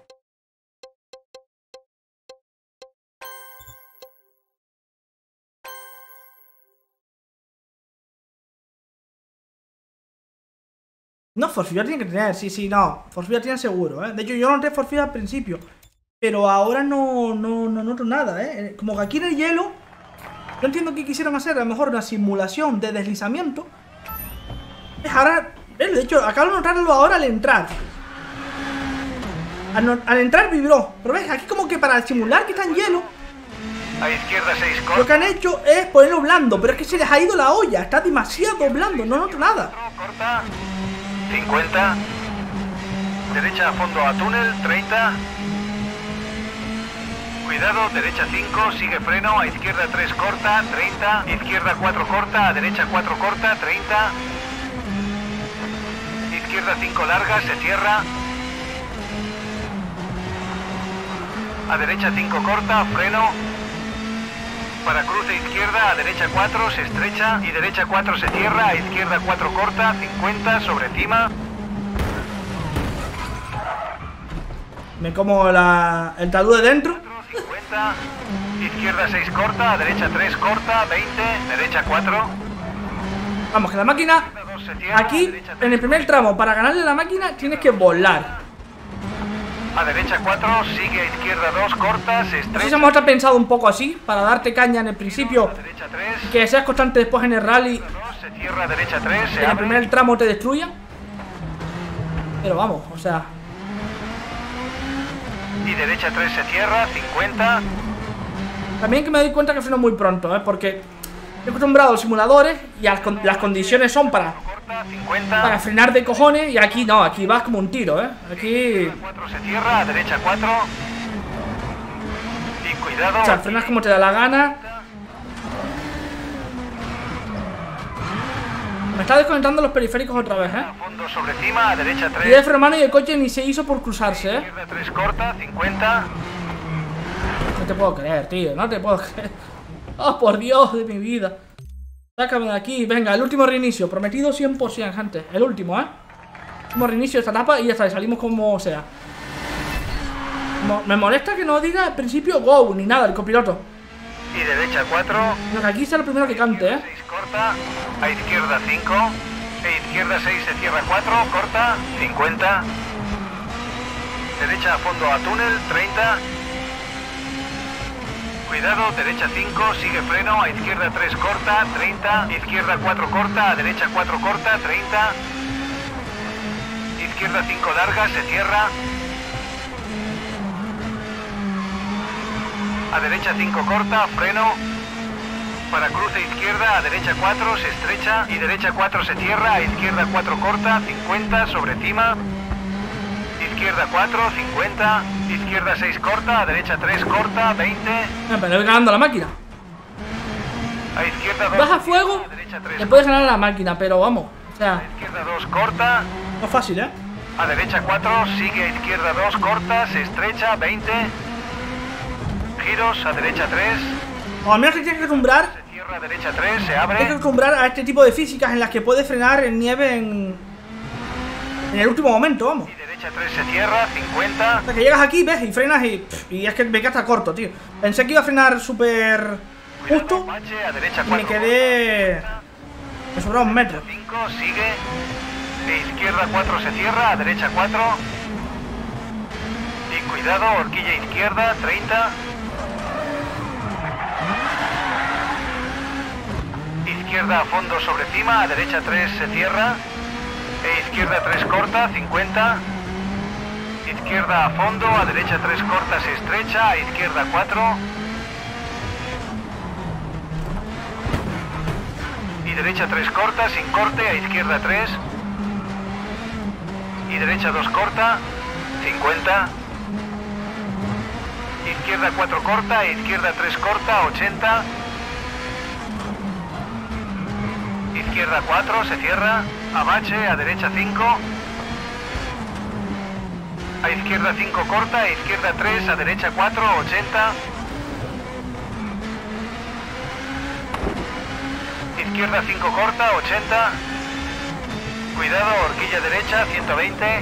No, For FIFA tiene que tener, sí, no. For FIFA tiene seguro, ¿eh? De hecho, yo noté For FIFA al principio. Pero ahora no noto nada, ¿eh? Como que aquí en el hielo Yo entiendo que quisieron hacer a lo mejor una simulación de deslizamiento. Ahora, de hecho, acabo de notarlo ahora al entrar. Al entrar vibró. Pero ves, aquí como que para simular que está en hielo, A izquierda 6 lo corta. que han hecho es ponerlo blando. Pero es que se les ha ido la olla. Está demasiado blando, no noto nada. Corta. 50. Derecha a fondo a túnel. 30. Cuidado, derecha 5, sigue freno, a izquierda 3 corta, 30, izquierda 4 corta, a derecha 4 corta, 30, izquierda 5 larga, se cierra, a derecha 5 corta, freno, para cruce izquierda, a derecha 4 se estrecha y derecha 4 se cierra, a izquierda 4 corta, 50 sobre cima. Me como el talud de dentro. 50, izquierda 6 corta, a derecha 3 corta, 20, derecha 4. Vamos, que la máquina, aquí, en el primer tramo, para ganarle a la máquina, tienes que volar. A derecha 4, sigue a izquierda 2 corta, se No sé estrecha. si hemos pensado un poco así, para darte caña en el principio, A derecha 3, que seas constante después en el rally, 2, se cierra, a derecha 3, se en el abre. primer tramo te destruyan. Pero vamos, o sea, Y derecha 3 se cierra, 50. también que me doy cuenta que freno muy pronto, porque estoy acostumbrado a los simuladores y las condiciones son para Corta, 50. frenar de cojones, y aquí no, aquí vas como un tiro, aquí, 4 se cierra, a derecha 4. Y cuidado. o sea, frenas como te da la gana. Me está desconectando los periféricos otra vez, A fondo sobre cima, a derecha Y de 3. freno mano y el coche ni se hizo por cruzarse, Izquierda 3 corta, 50. No te puedo creer, tío, no te puedo creer. Oh, por Dios de mi vida. Sácame de aquí, venga, el último reinicio. Prometido 100%, gente. El último, último reinicio de esta etapa y ya está, salimos como sea. Me molesta que no diga al principio go, ni nada, el copiloto. Y derecha 4. Sino que aquí sea lo primero que cante, 6 corta, a izquierda 5, e izquierda 6 se cierra 4, corta, 50, derecha a fondo a túnel, 30, cuidado, derecha 5, sigue freno, a izquierda 3 corta, 30, izquierda 4 corta, a derecha 4 corta, 30, izquierda 5 larga, se cierra, a derecha 5 corta, freno, para cruce izquierda, a derecha 4 se estrecha y derecha 4 se cierra, a izquierda 4 corta, 50 sobre cima, izquierda 4, 50, izquierda 6 corta, a derecha 3 corta, 20, Pero voy ganando a la máquina. a izquierda 2, Baja fuego, a derecha 3, le puedes ganar a la máquina, pero vamos. O sea, izquierda 2 corta, no es fácil, a derecha 4, sigue a izquierda 2 corta, se estrecha, 20, giros, a derecha 3, O al menos te tienes que acostumbrar. se cierra, a derecha 3, se Tienes que abre, acostumbrar a este tipo de físicas en las que puedes frenar en nieve en el último momento, vamos. y derecha 3 se cierra, 50, O sea, que llegas aquí, ves, y frenas y es que me queda corto, tío. Pensé que iba a frenar súper justo bache, a derecha y me 4 quedé... Me sobraba un metro. 5, sigue, de izquierda 4 se cierra, a derecha 4, y cuidado, horquilla izquierda, 30, izquierda a fondo sobre cima, a derecha 3 se cierra, e izquierda 3 corta, 50, izquierda a fondo, a derecha 3 corta, se estrecha, a izquierda 4, y derecha 3 corta, sin corte, a izquierda 3, y derecha 2 corta, 50, izquierda 4 corta, izquierda 3 corta, 80, izquierda 4 se cierra, a bache, a derecha 5, a izquierda 5 corta, a izquierda 3, a derecha 4, 80, izquierda 5 corta, 80, cuidado, horquilla derecha, 120,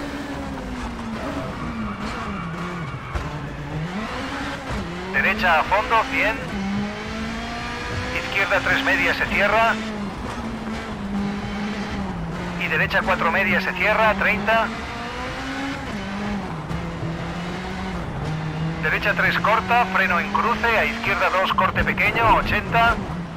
derecha a fondo, 100, izquierda 3 media se cierra, y derecha 4 media se cierra, 30, Derecha 3 corta, freno en cruce, a izquierda 2 corte pequeño, 80.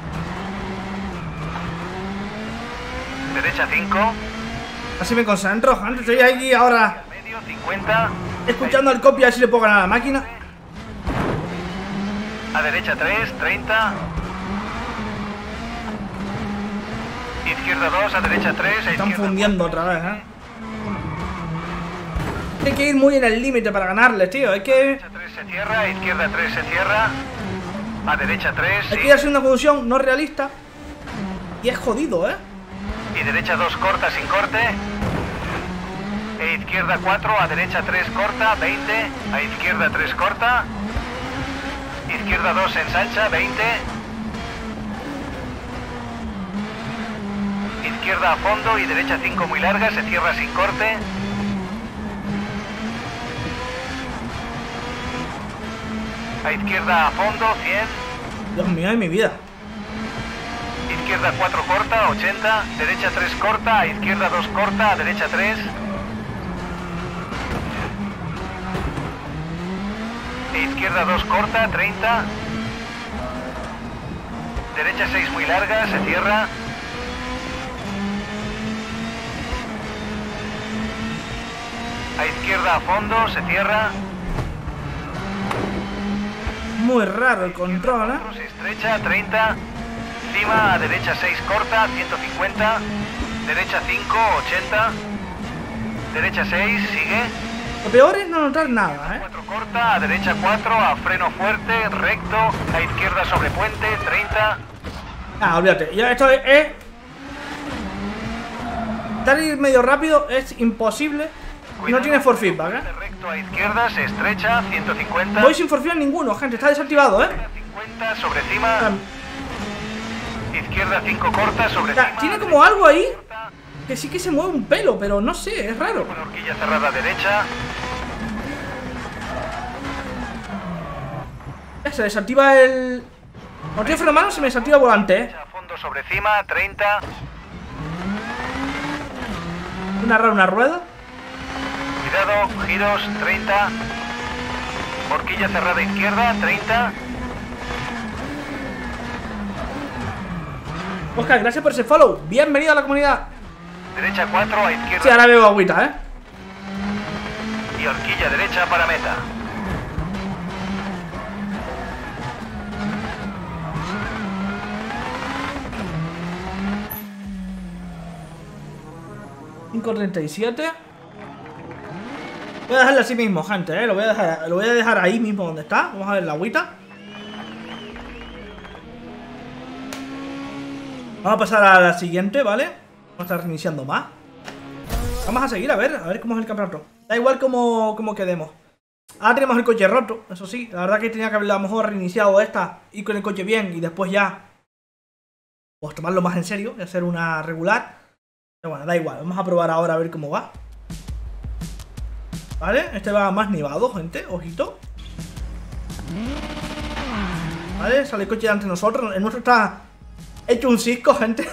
Derecha 5. Así me concentro, gente. Estoy aquí ahora Medio 50. escuchando al copy a ver si le puedo ganar a la máquina. A derecha 3, 30. Izquierda 2, a derecha 3, a Están izquierda fundiendo otra vez, Hay que ir muy en el límite para ganarles, tío. Hay que derecha 3 se cierra, a izquierda 3 se cierra. A derecha 3, sí. ir haciendo una función no realista. Y es jodido, Y derecha 2 corta sin corte. E izquierda 4, a derecha 3 corta, 20. A izquierda 3 corta. Izquierda 2 ensancha, 20. Izquierda a fondo y derecha 5 muy larga, se cierra sin corte. A izquierda a fondo, 100. Dios mío de mi vida. Izquierda 4 corta, 80. Derecha 3 corta, a izquierda 2 corta, a derecha 3. E izquierda 2 corta, 30. Derecha 6 muy larga, se cierra. A izquierda a fondo, se cierra. Muy raro el control, Se estrecha, 30. Encima, a derecha 6 corta, 150. Derecha 5, 80. Derecha 6, sigue. Lo peor es no notar nada, 4 corta, a derecha 4, a freno fuerte, recto. A izquierda sobre puente, 30. Ah, olvídate. Ya esto es... Dar ir medio rápido es imposible. Y no tiene for feedback, Recto a izquierda, se estrecha, 150. Voy sin for feedback ninguno, gente. Está desactivado, 50 sobre cima. Izquierda 5 corta, sobre cima. Tiene como algo ahí que sí que se mueve un pelo, pero no sé, es raro. Con horquilla cerrada derecha. Se desactiva el... Cuando tiene freno de mano se me desactiva el volante, A fondo sobre cima, 30. Una rueda. Cuidado, giros, 30. Horquilla cerrada izquierda, 30. Oscar, gracias por ese follow. Bienvenido a la comunidad. Derecha 4, a izquierda. Sí, ahora veo agüita, Y horquilla derecha para meta. $5.37. Voy a dejarle así mismo, gente, lo voy a dejar ahí mismo donde está. Vamos a ver la agüita. Vamos a pasar a la siguiente, ¿vale? Vamos a estar reiniciando más. Vamos a seguir, a ver cómo es el campeonato. Da igual cómo quedemos. Ahora tenemos el coche roto, eso sí. La verdad que tenía que haber a lo mejor reiniciado esta, ir con el coche bien y después ya pues tomarlo más en serio y hacer una regular. Pero bueno, da igual, vamos a probar ahora a ver cómo va. Vale, este va más nevado, gente, ojito. Vale, sale el coche delante de nosotros. El nuestro está hecho un cisco, gente.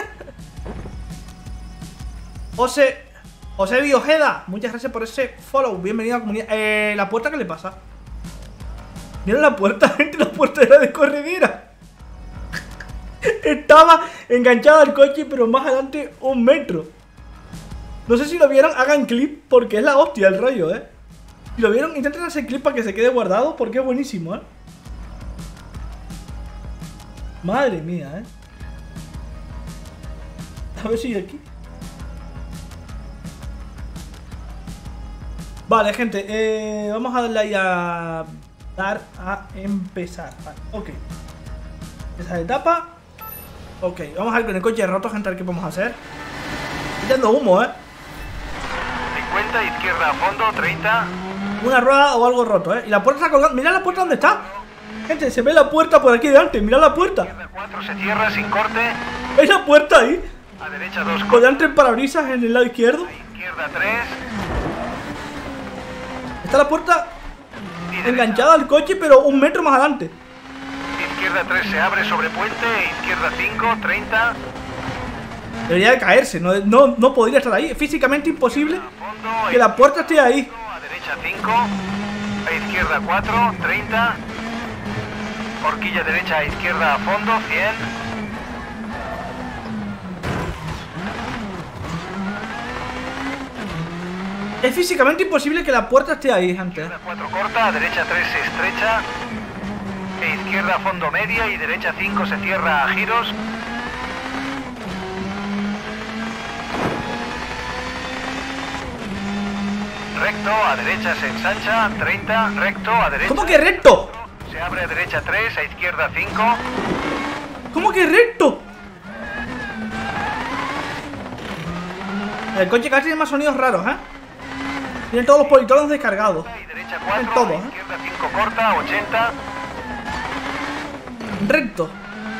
José Biojeda, muchas gracias por ese follow. Bienvenido a la comunidad. ¿La puerta qué le pasa? Miren la puerta, gente, la puerta era de corredera. Estaba enganchado al coche, pero más adelante 1 metro. No sé si lo vieron, hagan clip, porque es la hostia el rollo, Si lo vieron, intenten hacer clip para que se quede guardado, porque es buenísimo, Madre mía, A ver si aquí. Vale, gente, vamos a darle ahí a dar a empezar. Vale, ok. Esa etapa. Ok, vamos a ir con el coche roto, gente, a ver qué podemos hacer. Echando humo, 50, izquierda a fondo, 30. Una rueda o algo roto, Y la puerta está colgando. Mirad la puerta, ¿dónde está? Gente, se ve la puerta por aquí delante. Mirad la puerta. Izquierda 4, se cierra sin corte. ¿Veis la puerta ahí? A derecha 2 Por corta. delante el parabrisas en el lado izquierdo. A izquierda 3. Está la puerta Y derecha. enganchada al coche, pero 1 metro más adelante. Izquierda 3 se abre sobre puente. Izquierda 5, 30. Debería de caerse, no podría estar ahí. Es físicamente imposible A fondo. que la puerta esté ahí. A derecha 5. A izquierda 4, 30. Horquilla derecha a izquierda a fondo, 100. Es físicamente imposible que la puerta esté ahí, gente. Izquierda 4 corta, a derecha 3 se estrecha. E izquierda a fondo media y derecha 5 se cierra a giros. Recto, a derecha se ensancha, 30, recto, a derecha. ¿Cómo que recto? Se abre a derecha 3, a izquierda 5. ¿Cómo que recto? El coche casi tiene más sonidos raros, ¿eh? Tiene todos los politonos descargados. Y derecha 4, todo, a izquierda 5 corta, 80. Recto.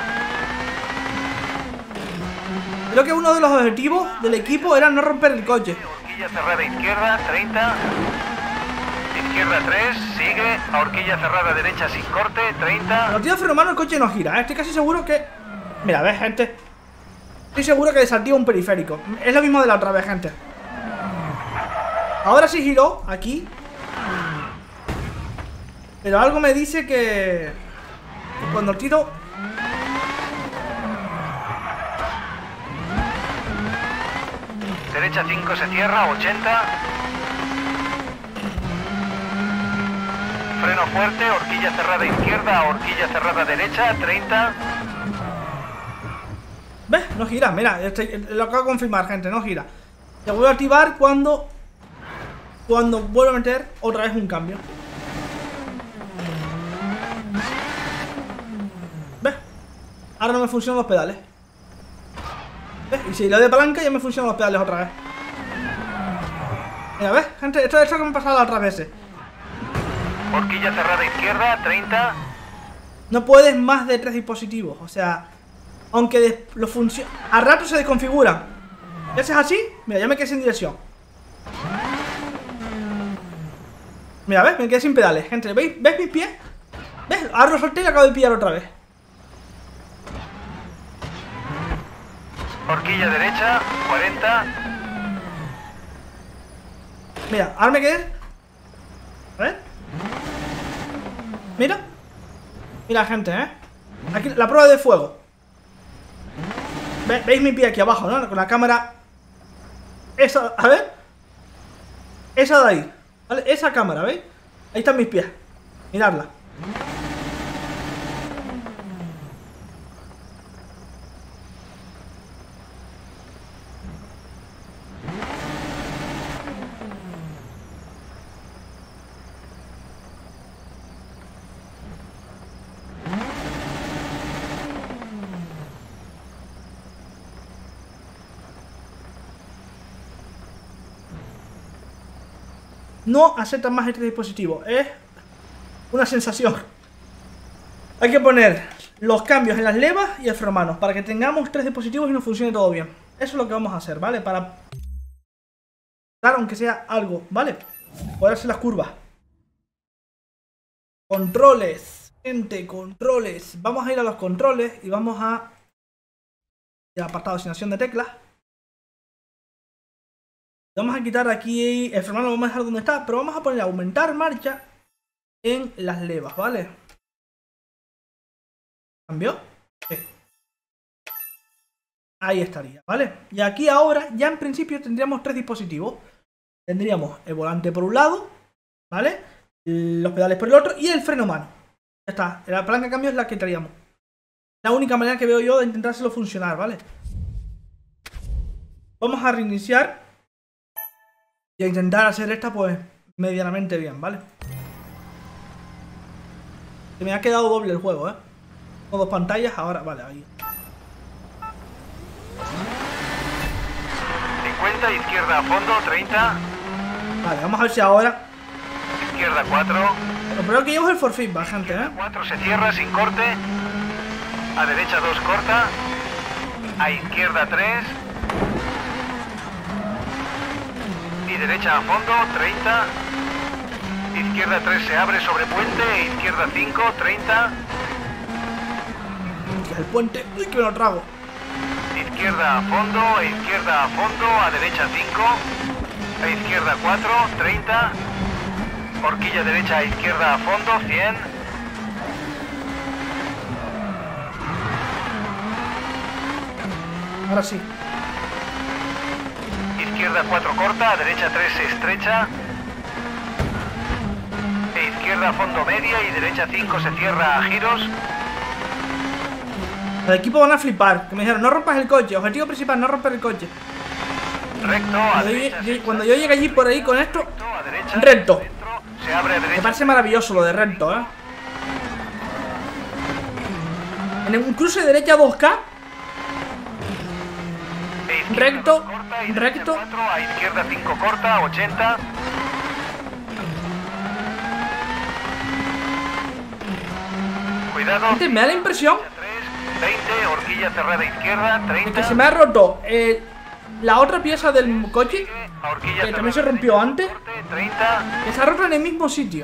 Creo que uno de los objetivos del equipo era no romper el coche. Horquilla cerrada izquierda, 30. Izquierda 3, sigue. A horquilla cerrada derecha sin corte, 30. Cuando tiro freno mano el coche no gira, ¿eh? Estoy casi seguro que... Mira, ves, gente. Estoy seguro que desactiva un periférico. Es lo mismo de la otra vez, gente. Ahora sí giró, aquí. Pero algo me dice que cuando tiro... Derecha 5 se cierra, 80. Freno fuerte, horquilla cerrada izquierda, horquilla cerrada derecha, 30. ¿Ves? No gira, mira, lo acabo de confirmar, gente, no gira. Se vuelve a activar cuando vuelvo a meter otra vez un cambio. ¿Ves? Ahora no me funcionan los pedales. ¿Ves? Y si le doy de palanca ya me funcionan los pedales otra vez. Mira, ¿ves? Gente, esto es lo que me ha pasado las otras veces. Horquilla cerrada izquierda, 30. No puedes más de 3 dispositivos, o sea, aunque a rato se desconfiguran. ¿Y haces así? Mira, ya me quedé sin dirección. Mira, ¿ves? Me quedé sin pedales, gente. ¿Ves mis pies? ¿Ves? Ahora lo solté y lo acabo de pillar otra vez. Horquilla derecha, 40. Mira, ahora me quedé. A ver. Mira. Mira, gente, ¿eh? Aquí la prueba de fuego. ¿Veis mi pie aquí abajo, no? Con la cámara. Esa, a ver. Esa de ahí, ¿vale? Esa cámara, ¿veis? Ahí están mis pies. Miradla. No aceptan más este dispositivo. Es una sensación. Hay que poner los cambios en las levas y el freno mano para que tengamos 3 dispositivos y nos funcione todo bien. Eso es lo que vamos a hacer, ¿vale? Para dar aunque sea algo, ¿vale? Poder hacer las curvas. Controles. Gente, controles. Vamos a ir a los controles y vamos a... el apartado de asignación de teclas. Vamos a quitar aquí el freno, lo vamos a dejar donde está, pero vamos a poner aumentar marcha en las levas, ¿vale? ¿Cambió? Sí. Ahí estaría, ¿vale? Y aquí ahora, ya en principio tendríamos 3 dispositivos. Tendríamos el volante por un lado, ¿vale? Los pedales por el otro y el freno mano. Ya está, la palanca de cambio es la que traíamos. La única manera que veo yo de intentárselo funcionar, ¿vale? Vamos a reiniciar y a intentar hacer esta pues medianamente bien, ¿vale? Se me ha quedado doble el juego, ¿eh? Con 2 pantallas, ahora, vale, ahí. 50, izquierda a fondo, 30. Vale, vamos a ver si ahora... Izquierda 4. Lo primero que llevo es el for feedback, gente, ¿eh? 4 se cierra sin corte. A derecha 2 corta. A izquierda 3. Y derecha a fondo, 30. Izquierda 3 se abre sobre puente. E izquierda 5, 30. El puente... ¡Uy, que me lo trago! Izquierda a fondo, a derecha 5. A izquierda 4, 30. Horquilla derecha a izquierda a fondo, 100. Ahora sí. Izquierda 4 corta, a derecha 3 estrecha. E izquierda a fondo media y derecha 5 se cierra a giros. Los equipos van a flipar. Que me dijeron, no rompas el coche. Objetivo principal, no romper el coche. Recto, a derecha. Cuando yo llegue allí por ahí con esto, A derecha, recto. dentro, se abre a Me derecha. parece maravilloso lo de recto, En un cruce de derecha 2K, E izquierda recto, 2 corta y derecha recto. 4, a izquierda 5 corta, 80. Cuidado. gente, me da la impresión 3, 20, horquilla cerrada izquierda, 30. de que se me ha roto la otra pieza del coche, A horquilla que cerrada también se rompió derecha, antes. corte, 30. Que se ha roto en el mismo sitio.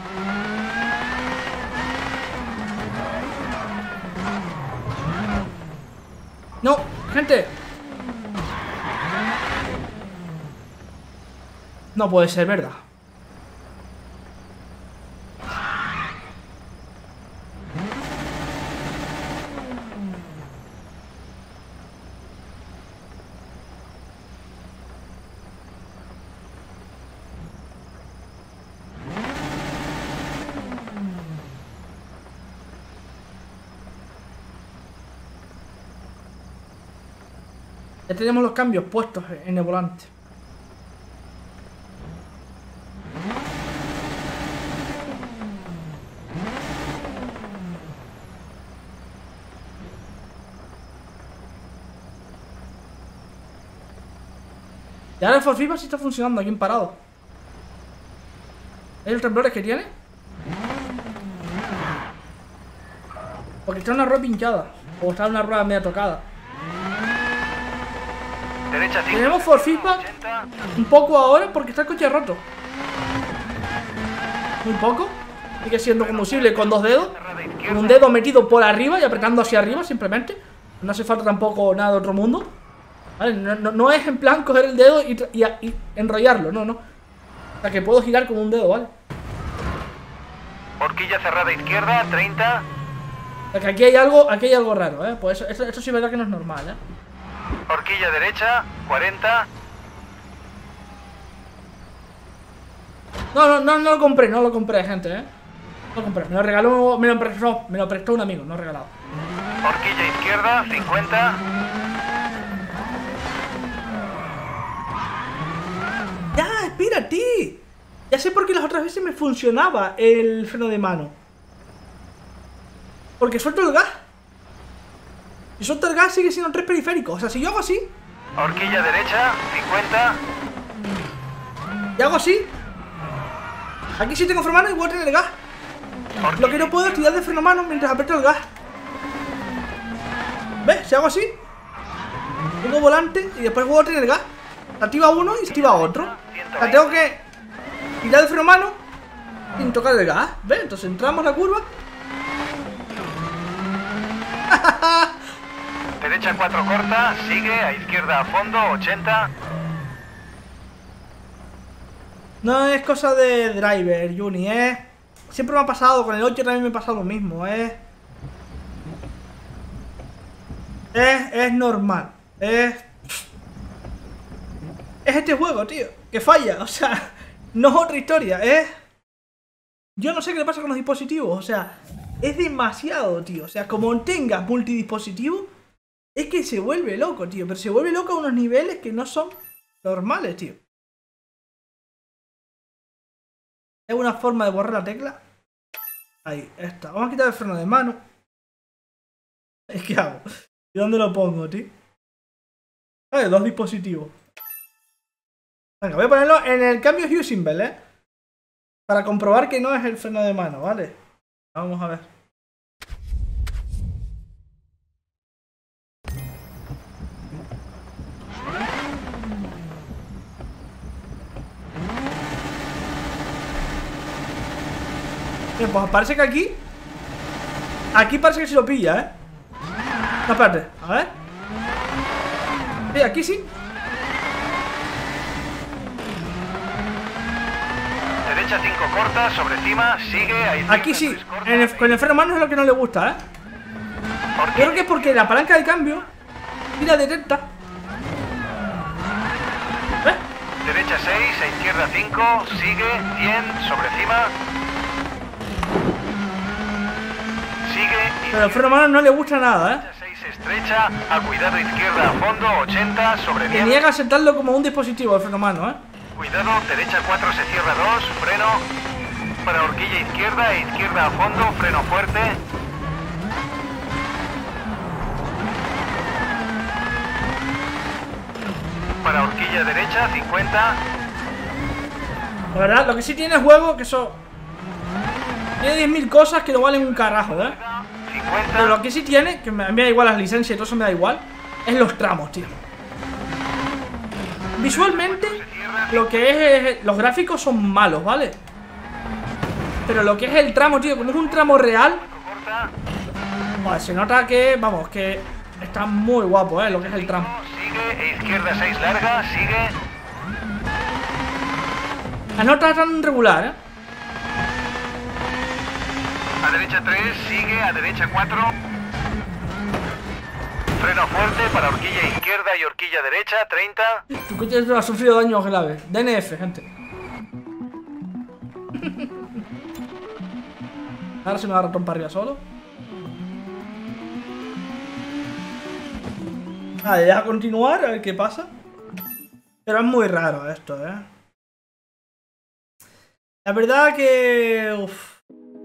No, gente. No puede ser, ¿verdad? Ya tenemos los cambios puestos en el volante. Y ahora el Ford Fiesta sí está funcionando aquí en parado. ¿Hay los temblores que tiene? Porque está una rueda pinchada. O está una rueda media tocada. Derecha 5. Tenemos Ford Fiesta 80. un poco ahora porque está el coche roto. Muy poco. Sigue siendo combustible con dos dedos. Cerrada Con izquierda. un dedo metido por arriba y apretando hacia arriba simplemente. No hace falta tampoco nada de otro mundo. ¿Vale? No es en plan coger el dedo y enrollarlo, no. O sea que puedo girar con un dedo, ¿vale? Horquilla cerrada izquierda, 30. O sea que aquí hay algo raro, ¿eh? Pues esto sí es verdad que no es normal, ¿eh? Horquilla derecha, 40. No lo compré, gente, ¿eh? No lo compré, me lo regaló, me lo prestó un amigo, no regalado. Horquilla izquierda, 50. ¡Ya, espérate! Ya sé por qué las otras veces me funcionaba el freno de mano. Porque suelto el gas. Si suelto el gas sigue siendo 3 periféricos. O sea, si yo hago así Horquilla derecha, 50. y hago así, aquí sí tengo freno mano y voy a tener el gas. Lo que no puedo es tirar de freno mano mientras aprieto el gas. ¿Ves? Si hago así, tengo volante y después voy a tener el gas. Se activa uno y se activa otro. O sea, tengo que tirar de freno mano sin tocar el gas. ¿Ves? Entonces entramos en la curva. Derecha 4 corta, sigue, a izquierda a fondo, 80. No es cosa de driver, Juni, siempre me ha pasado, con el 8 también me ha pasado lo mismo, es normal, es este juego, tío, que falla, o sea, no es otra historia, yo no sé qué le pasa con los dispositivos, o sea, es demasiado, tío, o sea, como tengas multidispositivo, es que se vuelve loco, tío, pero se vuelve loco a unos niveles que no son normales, tío. ¿Hay una forma de borrar la tecla? Ahí, esta. Vamos a quitar el freno de mano. ¿Qué hago? ¿Y dónde lo pongo, tío? Vale, 2 dispositivos. Venga, voy a ponerlo en el cambio Hue Symbol, para comprobar que no es el freno de mano, ¿vale? Vamos a ver. Bien, pues parece que aquí parece que se lo pilla, No, espérate, a ver. Sí, aquí sí. derecha 5 corta, sobre cima, sigue a izquierda. Aquí sí, 3 corta, con el freno mano es lo que no le gusta, ¿eh? Yo creo que es porque la palanca de cambio tira de recta. ¿Ves? Derecha 6, a izquierda 5, sigue, 100, sobre cima. Sigue, Pero el freno mano no le gusta nada, ¿eh? derecha 6 estrecha, a cuidado izquierda a fondo, 80, sobre Que 10. niega a sentarlo como un dispositivo el freno mano, ¿eh? Cuidado, derecha 4 se cierra 2, freno. Para horquilla izquierda e izquierda a fondo, freno fuerte. Para horquilla derecha 50. La verdad, lo que sí tiene es juego, que eso... Tiene 10.000 cosas que lo valen un carajo, ¿eh? 50. Pero lo que sí tiene, que me da igual las licencias y todo eso me da igual, es los tramos, tío. Visualmente, lo que es... Los gráficos son malos, ¿vale? Pero lo que es el tramo, tío, como es un tramo real, Corta. pues se nota que, vamos, que está muy guapo, ¿eh? Lo que es el tramo. Sigue e izquierda 6 larga, sigue. Las notas están regular, ¿eh? A derecha 3, sigue, a derecha 4. Freno fuerte para horquilla izquierda y horquilla derecha, 30. Tu coche ha sufrido daños graves. DNF, gente. Ahora se me va a ratón para arriba solo. Vale, ya a continuar, a ver qué pasa. Pero es muy raro esto, ¿eh? La verdad que... Uf.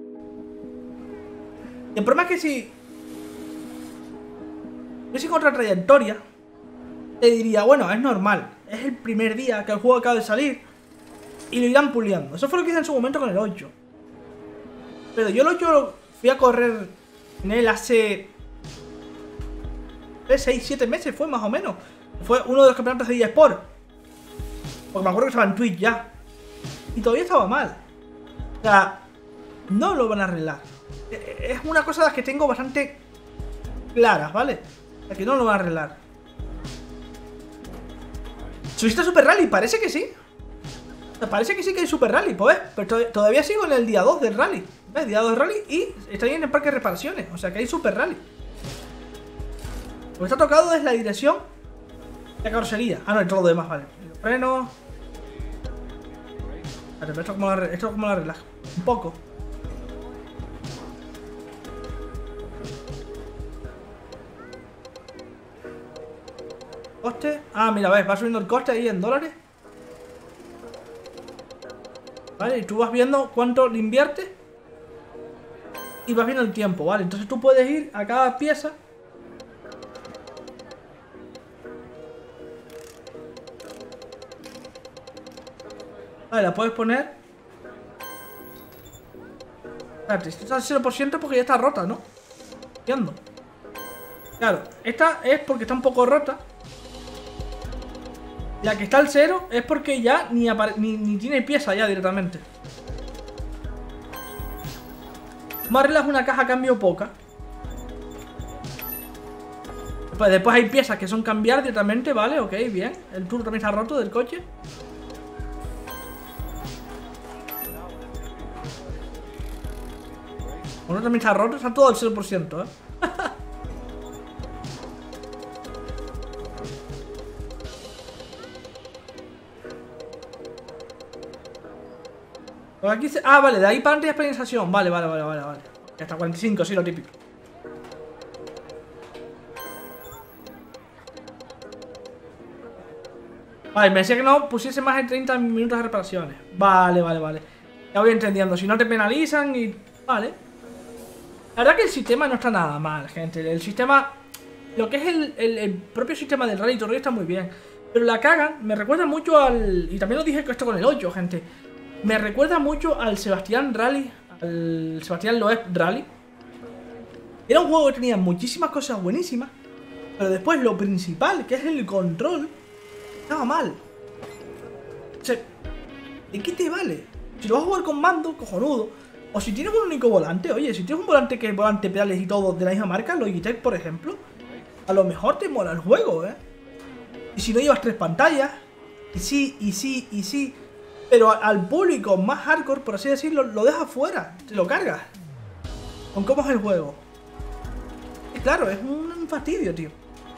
El problema es que si... Yo sin otra trayectoria, te diría, bueno, es normal. Es el primer día que el juego acaba de salir y lo irán puliendo. Eso fue lo que hice en su momento con el 8. Pero yo el 8 fui a correr en él hace 6, 7 meses, fue más o menos. Fue uno de los campeonatos de eSport. Porque me acuerdo que estaba en Twitch ya. Y todavía estaba mal. O sea, no lo van a arreglar. Es una cosa de las que tengo bastante claras, ¿vale? O sea, que no lo van a arreglar. ¿Subiste a Super Rally? Parece que sí. O sea, parece que sí que hay Super Rally, pues, pero todavía sigo en el día 2 del Rally. ¿Ves? Día 2 del Rally y estoy en el parque de reparaciones. O sea que hay Super Rally. Lo que está tocado es la dirección de la carrocería. Ah, no, y todo lo demás, vale. Los frenos. Vale, pero esto como lo arreglas. Un poco. ¿Coste? Ah, mira, ves, va subiendo el coste ahí en dólares. Vale, y tú vas viendo cuánto le inviertes. Y vas viendo el tiempo, ¿vale? Entonces tú puedes ir a cada pieza. Vale, la puedes poner. Espérate, esto está al 0% porque ya está rota, ¿no? Entiendo. Claro, esta es porque está un poco rota. La que está al 0 es porque ya ni tiene pieza ya directamente. Más arreglas una caja a cambio poca. Pues después hay piezas que son cambiar directamente, ¿vale? Ok, bien. El turbo también está roto del coche. Uno también está roto, está todo al 0%, ¿eh? Pues aquí se... Ah, vale, de ahí para antes de penalización. Vale. Hasta 45, sí, lo típico. Vale, me decía que no pusiese más de 30 minutos de reparaciones. Vale. Ya voy entendiendo. Si no te penalizan y... Vale. La verdad que el sistema no está nada mal, gente. El sistema... Lo que es el propio sistema del Rally Tour está muy bien. Pero la cagan. Me recuerda mucho al... Y también lo dije esto con el 8, gente. Me recuerda mucho al Sebastián Rally. Al Sebastián Loeb Rally. Era un juego que tenía muchísimas cosas buenísimas. Pero después lo principal, que es el control, estaba mal. O sea, ¿de qué te vale? Si lo vas a jugar con mando, cojonudo. O si tienes un único volante, oye, si tienes un volante que es volante, pedales y todo de la misma marca, Logitech, por ejemplo, a lo mejor te mola el juego, ¿eh? Y si no llevas 3 pantallas, y sí. Pero al público más hardcore, por así decirlo, lo deja fuera. Te lo cargas. Con cómo es el juego. Y claro, es un fastidio, tío.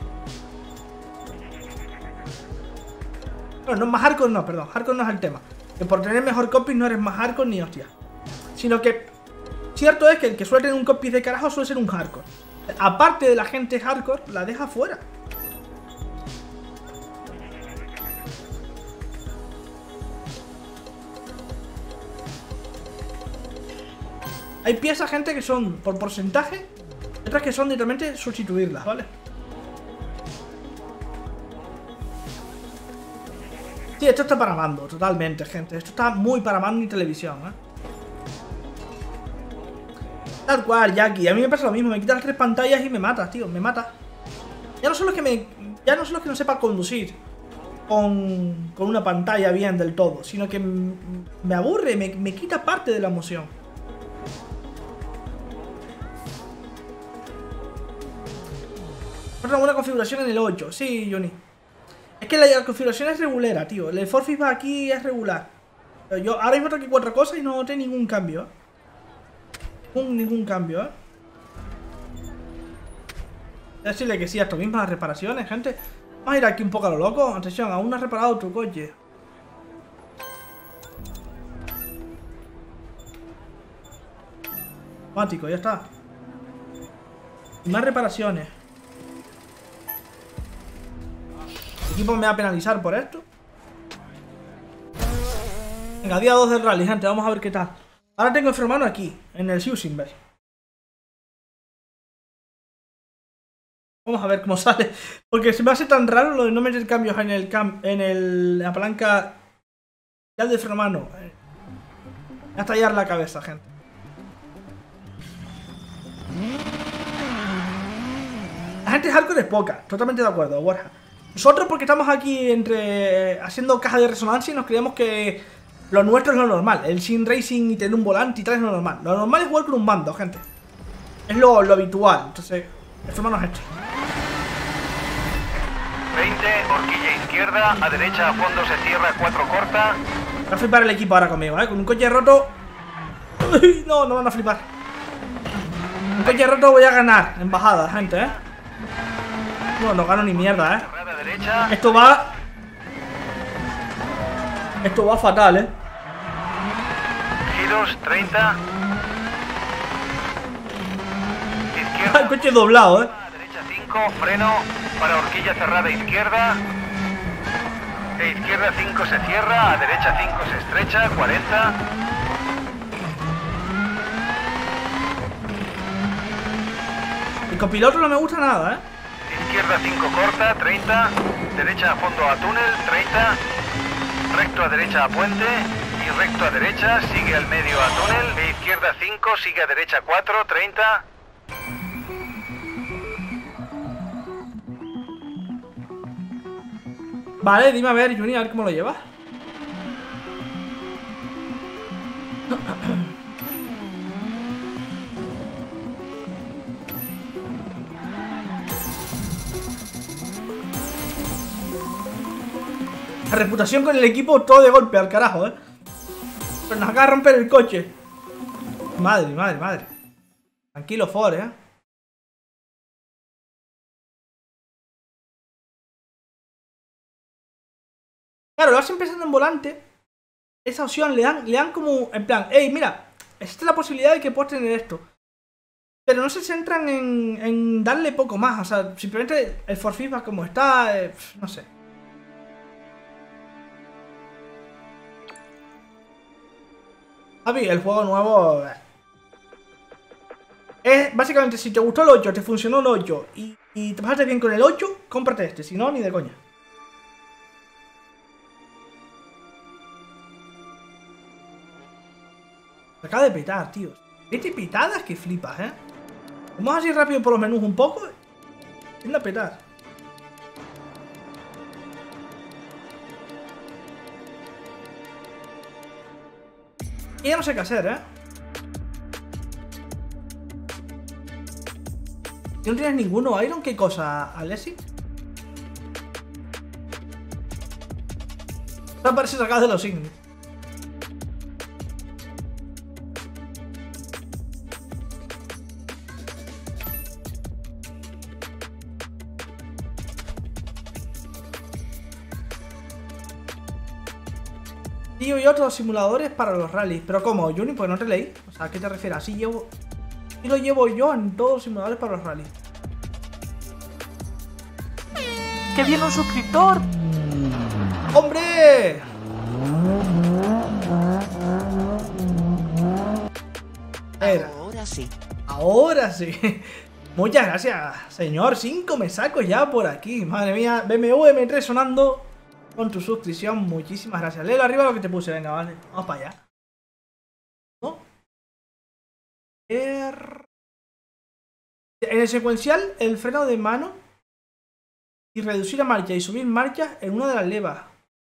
Bueno, no, más hardcore no, perdón. Hardcore no es el tema. Que por tener mejor copy no eres más hardcore ni hostia. Sino que cierto es que el que suele tener un copy de carajo suele ser un hardcore. Aparte de la gente hardcore, la deja fuera. Hay piezas, gente, que son por porcentaje, otras que son directamente sustituirlas, ¿vale? Sí, esto está para mando, totalmente, gente. Esto está muy para mando y televisión, ¿eh? Tal cual, Jackie. A mí me pasa lo mismo. Me quitas las 3 pantallas y me matas, tío. Me mata. Ya no solo es que no sepa conducir con una pantalla bien del todo, sino que me aburre, me quita parte de la emoción. Otra buena configuración en el 8. Sí, Johnny. Es que la configuración es regulera, tío. El Forfis va aquí es regular. Pero yo ahora mismo tengo aquí 4 cosas y no noté ningún cambio, Ningún cambio, Decirle que sí a estas mismas reparaciones, gente. Vamos a ir aquí un poco a lo loco. Atención, aún no has reparado tu coche. Automático, ya está. Y más reparaciones. El equipo me va a penalizar por esto. Venga, día 2 del rally, gente. Vamos a ver qué tal. Ahora tengo el hermano aquí, en el Susinberg. Vamos a ver cómo sale. Porque se me hace tan raro lo de no meter cambios en la palanca ya de freno a mano. A estallar la cabeza, gente. La gente hardcore es poca, totalmente de acuerdo, Borja. Nosotros porque estamos aquí haciendo caja de resonancia y nos creemos que lo nuestro es lo normal. El sim racing y tener un volante y tal es lo normal. Lo normal es jugar con un mando, gente. Es lo habitual. Entonces, el hermano es esto. 20, horquilla izquierda, a derecha a fondo se cierra, 4 corta. Va a flipar el equipo ahora conmigo, Con un coche roto. Uy, no van a flipar. Un coche roto voy a ganar en bajada, gente, No gano ni mierda, Esto va fatal, Giros, 30. Izquierda. El coche doblado, A derecha 5, freno para horquilla cerrada izquierda. E izquierda 5 se cierra, a derecha 5 se estrecha, 40. El copiloto no me gusta nada, Izquierda 5 corta, 30. Derecha a fondo a túnel, 30. Recto a derecha a puente. Y recto a derecha, sigue al medio a túnel. E izquierda 5, sigue a derecha 4, 30. Vale, dime a ver, Juni, a ver cómo lo llevas. La reputación con el equipo todo de golpe, al carajo, Pero nos acaba de romper el coche. Madre. Tranquilo, Ford, Claro, lo vas empezando en volante. Esa opción le dan como, en plan, hey, mira, existe la posibilidad de que puedas tener esto. Pero no se centran en darle poco más. O sea, simplemente el Forfis va como está, no sé. Javi, el juego nuevo es básicamente, si te gustó el 8, te funcionó el 8 y te pasaste bien con el 8, cómprate este, si no, ni de coña. Se acaba de petar, tío. Vete petadas que flipas, Vamos así rápido por los menús un poco. Tiende a petar. Y ya no sé qué hacer, Si no tienes ninguno Iron, ¿qué cosa, Alessi? Me parece sacado de los signos. Y otros simuladores para los rallies. Pero ¿cómo, Juni? Pues no te leí. O sea, ¿a qué te refieres? Así llevo... Y lo llevo yo en todos los simuladores para los rallies. ¡Que viene un suscriptor! ¡Hombre! Ahora sí. Ahora sí. Muchas gracias, señor. 5 me saco ya por aquí. Madre mía, BMW M3 sonando con tu suscripción. Muchísimas gracias. Léelo arriba lo que te puse. Venga, vale. Vamos para allá. ¿No? En el secuencial, el freno de mano y reducir la marcha y subir marcha en una de las levas.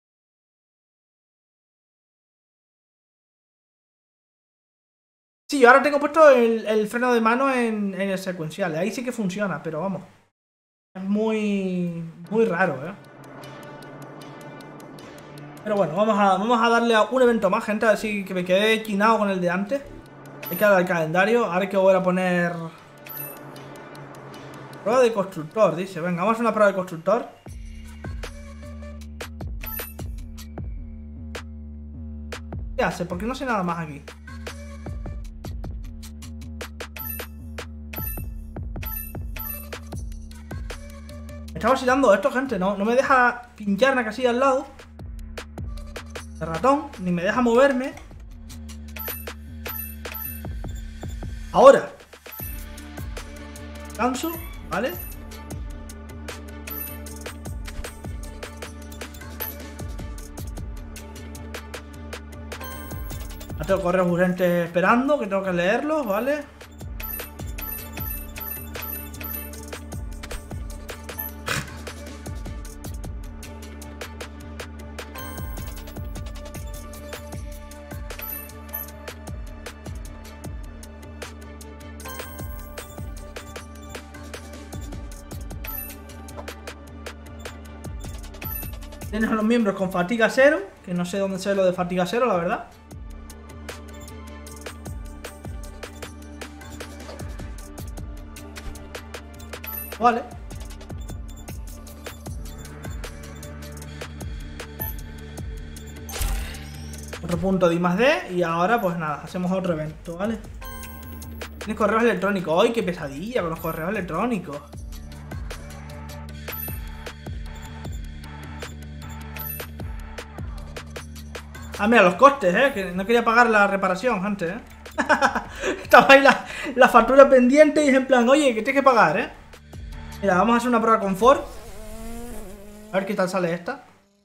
Sí, yo ahora tengo puesto el freno de mano en el secuencial. Ahí sí que funciona, pero vamos. Es muy raro, ¿eh? Pero bueno, vamos a darle a un evento más, gente. A ver si que me quedé chinado con el de antes. Hay que darle al calendario. Ahora que voy a poner... Prueba de constructor, dice. Venga, vamos a hacer una prueba de constructor. ¿Qué hace? Porque no sé nada más aquí. Me está vacilando esto, gente. No me deja pinchar una casilla al lado. El ratón. Ni me deja moverme. Ahora. Canso. ¿Vale? Ya tengo correos urgentes esperando, que tengo que leerlos, ¿vale? Tienes a los miembros con fatiga 0, que no sé dónde se ve lo de fatiga 0, la verdad. Vale. Otro punto de I+D y ahora pues nada, hacemos otro evento, ¿vale? Tienes correos electrónicos. ¡Ay, qué pesadilla con los correos electrónicos! Ah, mira, los costes, que no quería pagar la reparación antes, Estaba ahí la factura pendiente y es en plan, oye, que tienes que pagar, Mira, vamos a hacer una prueba con Ford. A ver qué tal sale esta.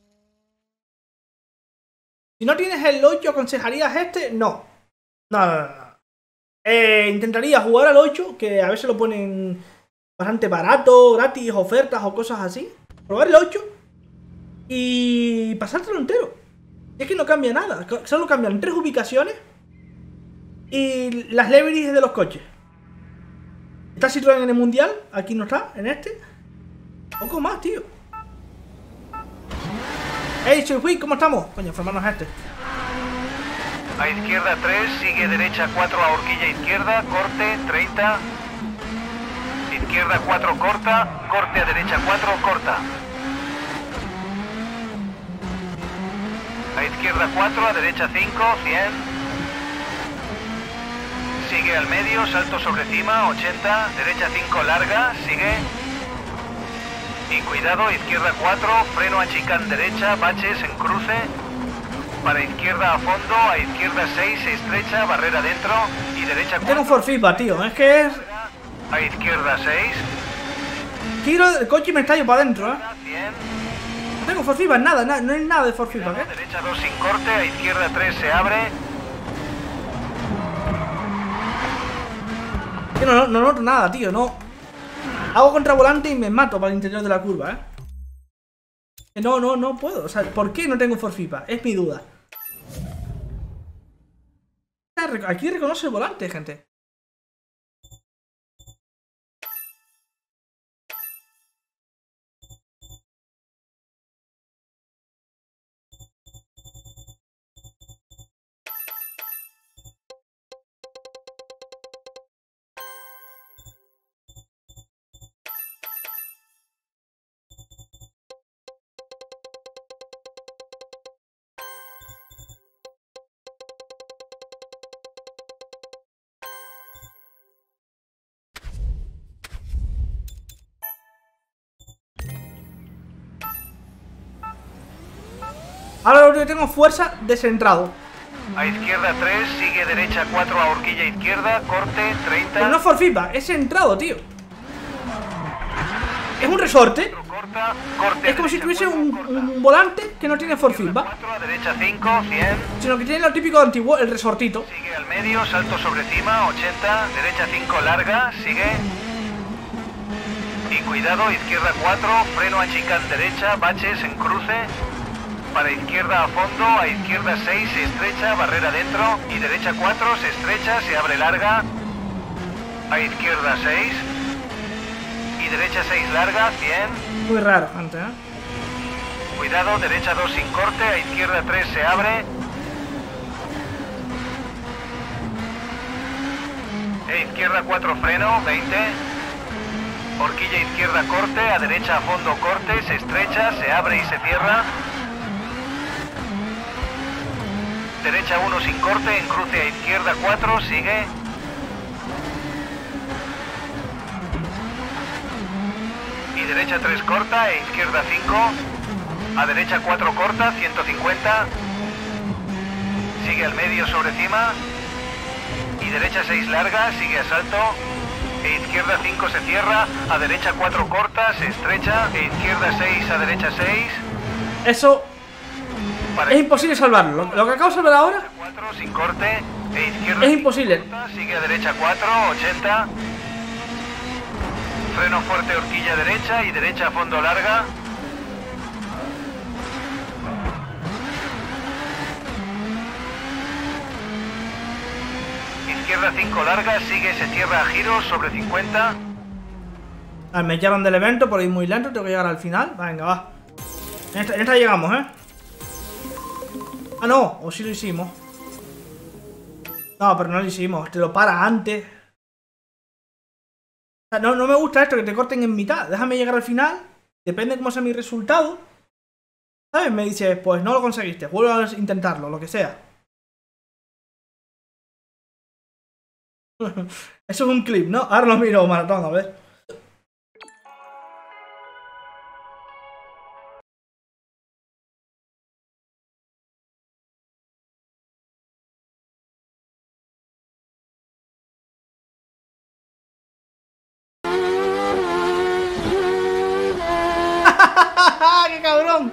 Si no tienes el 8, ¿aconsejarías este? No. No. Intentaría jugar al 8, que a veces lo ponen bastante barato, gratis, ofertas o cosas así. Probar el 8 y pasártelo entero. Es que no cambia nada, solo cambian 3 ubicaciones y las liveries de los coches. Está Citroën en el Mundial, aquí no está, en este. Poco más, tío. Hey, soy Wii, ¿cómo estamos? Coño, formarnos a este. A izquierda 3, sigue derecha 4 a horquilla izquierda, corte 30. Izquierda 4 corta, corte a derecha 4 corta. A izquierda 4, a derecha 5, 100. Sigue al medio, salto sobre cima, 80. Derecha 5 larga, sigue. Y cuidado, izquierda 4, freno a chicane derecha, baches en cruce. Para izquierda a fondo, a izquierda 6, se estrecha, barrera dentro. Y derecha 4. Tengo un forfeedback, tío, es que es... A izquierda 6. Giro el coche y me estallo para adentro, 100. No tengo forfeedback, nada, no hay nada de forfeedback, Derecha 2 sin corte, a izquierda 3 se abre. Yo no noto nada, tío, no. Hago contravolante y me mato para el interior de la curva, No puedo. O sea, ¿por qué no tengo forfeedback? Es mi duda. Aquí reconoce el volante, gente. Ahora lo único que tengo es fuerza descentrado. A izquierda 3, sigue derecha 4 a horquilla izquierda, corte 30. Pero no es for feedback, es centrado, tío. Es un resorte. Corta, corte, Es como si derecha tuviese 4, corta. un volante que no tiene for feedback, 4 a derecha 5, 100. sino que tiene lo típico antiguo, el resortito. Sigue al medio, salto sobre cima, 80. Derecha 5 larga, sigue. Y cuidado, izquierda 4, freno a chicane derecha, baches en cruce. Para izquierda a fondo, a izquierda 6 se estrecha, barrera dentro. Y derecha 4 se estrecha, se abre larga. A izquierda 6. Y derecha 6 larga, 100. Muy raro, gente, Cuidado, derecha 2 sin corte, a izquierda 3 se abre. E izquierda 4 freno, 20. Horquilla izquierda corte, a derecha a fondo corte, se estrecha, se abre y se cierra. Derecha 1 sin corte, en cruce a izquierda 4, sigue. Y derecha 3 corta, e izquierda 5. A derecha 4 corta, 150. Sigue al medio sobre cima. Y derecha 6 larga, sigue a salto. E izquierda 5 se cierra. A derecha 4 corta, se estrecha. E izquierda 6 a derecha 6. Eso Para es imposible salvarlo. Lo que acabo de salvar ahora 4 sin corte. E izquierda es 5 imposible. corta, sigue a derecha 4, 80. Freno fuerte, horquilla derecha y derecha a fondo larga. Izquierda 5 larga, sigue, se cierra a giros sobre 50. Me llaman del evento por ir muy lento, tengo que llegar al final. Venga, va. En esta llegamos, Ah, no, o sí lo hicimos. No, pero no lo hicimos, te lo para antes. O sea, no me gusta esto, que te corten en mitad. Déjame llegar al final, depende de cómo sea mi resultado. ¿Sabes? Me dices, pues no lo conseguiste, vuelvo a intentarlo, lo que sea. Eso es un clip, ¿no? Ahora lo miro, maratón, a ver. ¡Qué cabrón!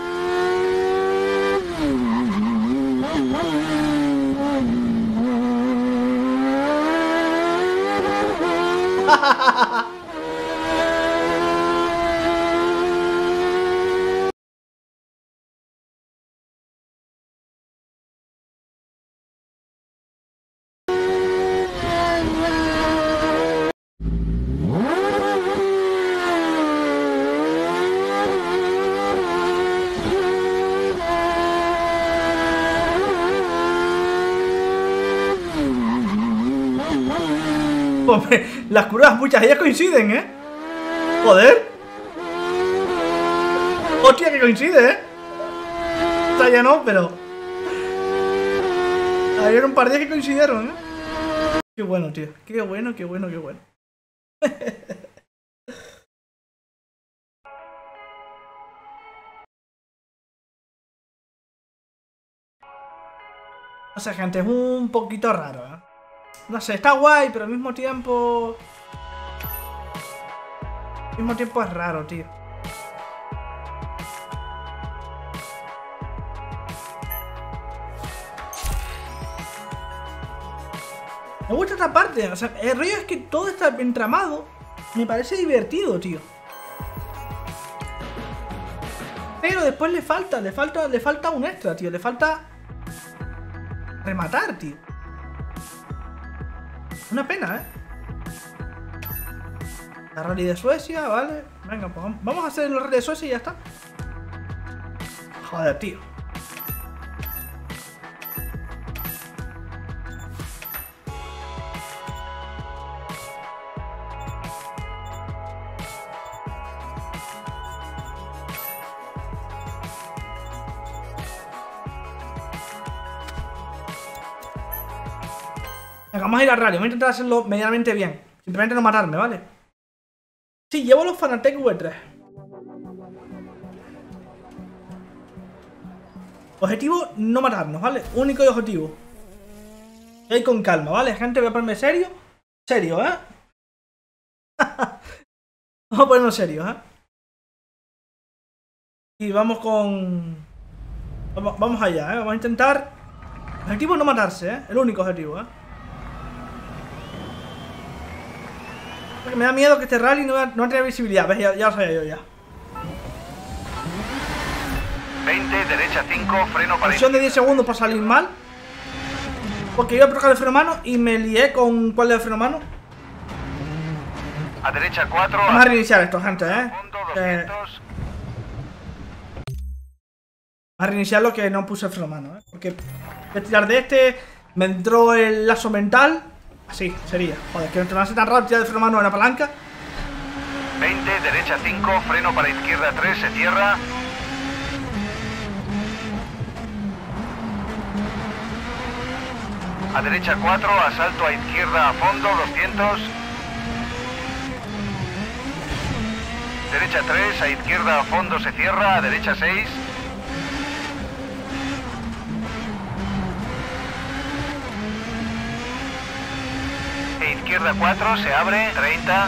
Hombre, las curvas muchas ellas coinciden, Joder. Hostia, que coincide, O sea, ya no, pero había un par de días que coincidieron, Qué bueno, tío. Qué bueno, qué bueno, qué bueno. O sea, gente, es un poquito raro, No sé, está guay, pero al mismo tiempo... Al mismo tiempo es raro, tío. Me gusta esta parte, o sea, el rollo es que todo está entramado. Me parece divertido, tío. Pero después le falta un extra, tío. Le falta rematar, tío. Una pena, La rally de Suecia, vale. Venga, pues vamos a hacer el rally de Suecia y ya está. Joder, tío. Venga, vamos a ir al rally. Voy a intentar hacerlo medianamente bien. Simplemente no matarme, ¿vale? Sí, llevo los Fanatec V3. Objetivo, no matarnos, ¿vale? Único y objetivo. Y ahí con calma, ¿vale? Gente, voy a ponerme serio. Serio, ¿eh? Vamos a ponernos serios, ¿eh? Y vamos con... Vamos allá, ¿eh? Vamos a intentar... Objetivo no matarse, ¿eh? El único objetivo, ¿eh? Porque me da miedo que este rally no va a tener visibilidad. ¿Ves? Ya lo sabía yo ya. 20, derecha 5, freno para Presión de 10 segundos para salir mal. Porque iba a tocar el freno mano y me lié con... ¿Cuál es el freno mano? a derecha 4, Vamos a reiniciar esto, gente, ¿eh? fondo 200. A reiniciarlo que no puse el freno mano, ¿eh? Porque de tirar de este me entró el lazo mental. Así sería. Joder, que no te hace tan rápido tirar el freno mano en la palanca. 20, derecha 5, freno para izquierda 3, se cierra. A derecha 4, asalto a izquierda a fondo 200. Derecha 3, a izquierda a fondo se cierra, a derecha 6. E izquierda 4, se abre, 30.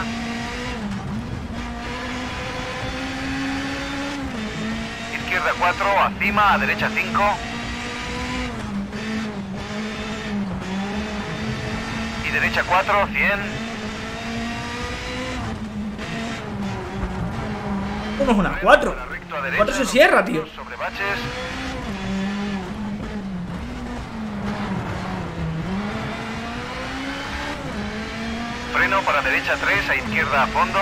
Izquierda 4, encima, a derecha 5. Y derecha 4, 100. Uno es una 4. 4 se cierra, tío. Sobre baches. Freno para derecha 3, a izquierda a fondo.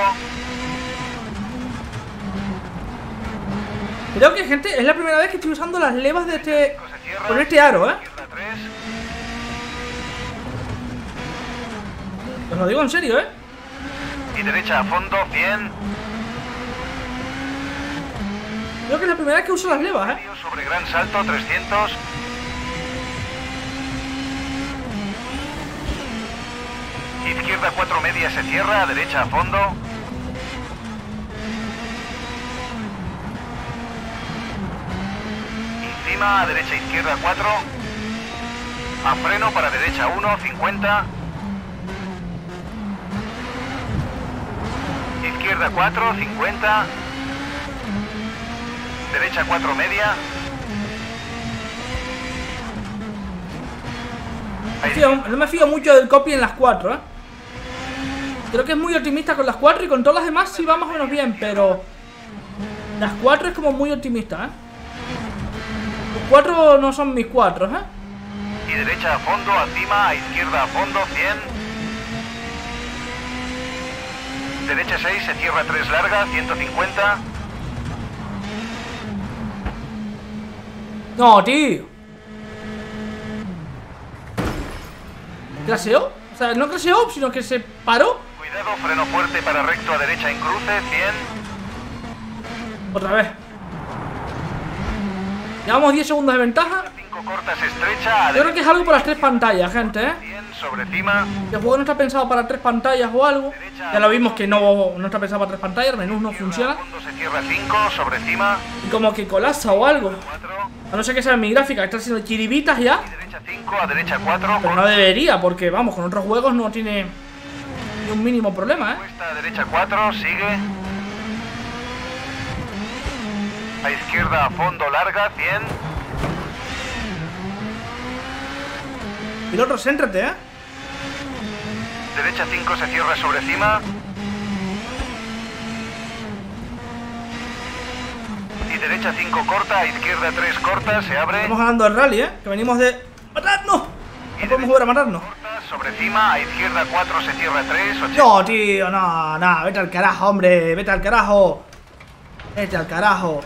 Creo que, gente, es la primera vez que estoy usando las levas de este... Se cierra. Con este aro, ¿eh? Izquierda 3. Os lo digo en serio, ¿eh? Y derecha a fondo, 100. Creo que es la primera vez que uso las levas, ¿eh? Sobre gran salto, 300. Izquierda 4 media se cierra, a derecha a fondo. Encima, a derecha izquierda 4. A freno para derecha 1, 50. Izquierda 4, 50. Derecha 4 media. No me fío mucho del copy en las 4, ¿eh? Creo que es muy optimista con las 4 y con todas las demás sí va más o menos bien, pero... Las 4 es como muy optimista, ¿eh? Los 4 no son mis 4, ¿eh? Y derecha a fondo, encima, a izquierda a fondo, 100. Derecha 6, se cierra 3 larga, 150. No, tío. ¿Claseó? O sea, no claseó, sino que se paró. Cuidado, freno fuerte para recto a derecha en cruce, 100. Otra vez. Llevamos 10 segundos de ventaja. 5 cortas estrecha, a Yo creo que es algo por las 3 pantallas, gente, ¿eh? 100 sobre cima. El juego no está pensado para 3 pantallas o algo. Ya lo vimos que no está pensado para 3 pantallas. El menú no funciona. A fondo se cierra 5, sobre cima. Y como que colapsa o algo. 4. A no ser que sea mi gráfica, está haciendo chiribitas ya. Y derecha 5, a derecha 4. Pero no debería, porque vamos, con otros juegos no tiene ni un mínimo problema, ¿eh? Cuesta a derecha 4, sigue. A izquierda a fondo larga, 100. Piloto, céntrate, ¿eh? Derecha 5 se cierra sobre cima. Y derecha 5 corta, a izquierda 3 corta, se abre. Estamos ganando el rally, ¿eh? Que venimos de... ¡matarnos! No podemos volver a matarnos. Corta, sobre cima, a izquierda 4 se cierra 3, 80. No, tío, no, no. Vete al carajo, hombre. Vete al carajo. Vete al carajo.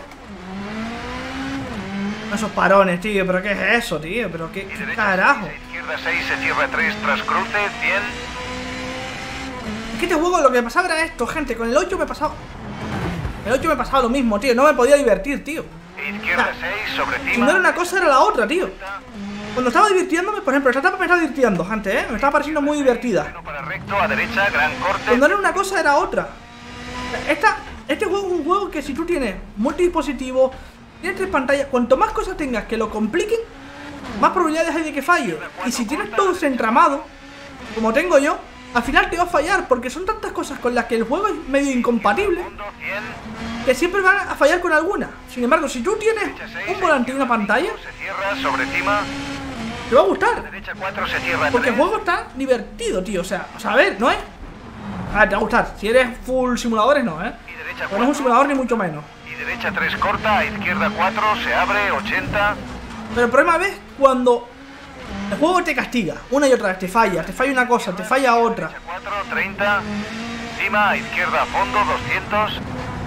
Esos parones, tío. ¿Pero qué es eso, tío? ¿Pero qué Y derecha carajo? 6, a izquierda 6 se cierra 3 tras cruce, 100. Es que este juego lo que me pasaba era esto, gente. Con el 8 me pasaba... El 8 me pasaba lo mismo, tío. No me podía divertir, tío. E izquierda 6 sobre Si cima. no era una cosa, era la otra, tío. Cuando estaba divirtiéndome, por ejemplo, esta etapa me estaba divirtiendo, gente, ¿eh? Me estaba pareciendo muy divertida. Freno para recto, a derecha, gran corte. Cuando era una cosa, era otra. Este juego es un juego que si tú tienes multidispositivo, Tienes 3 pantallas. Cuanto más cosas tengas que lo compliquen, más probabilidades hay de que falle. Y si tienes todo ese entramado, como tengo yo, al final te va a fallar, porque son tantas cosas con las que el juego es medio incompatible que siempre van a fallar con alguna. Sin embargo, si tú tienes un volante y una pantalla, Se cierra sobre cima. te va a gustar. Derecha 4 se cierra. Porque el 3. juego está divertido, tío. O sea, a ver, ¿no es? A ver, te va a gustar. Si eres full simuladores, no, ¿eh? Y derecha Pero no es un 4. simulador ni mucho menos. Y derecha 3 corta. A izquierda 4 se abre. 80. Pero el problema es cuando el juego te castiga una y otra vez, te falla una cosa, te falla otra. Derecha 4, 30. Encima, a izquierda a fondo, 200.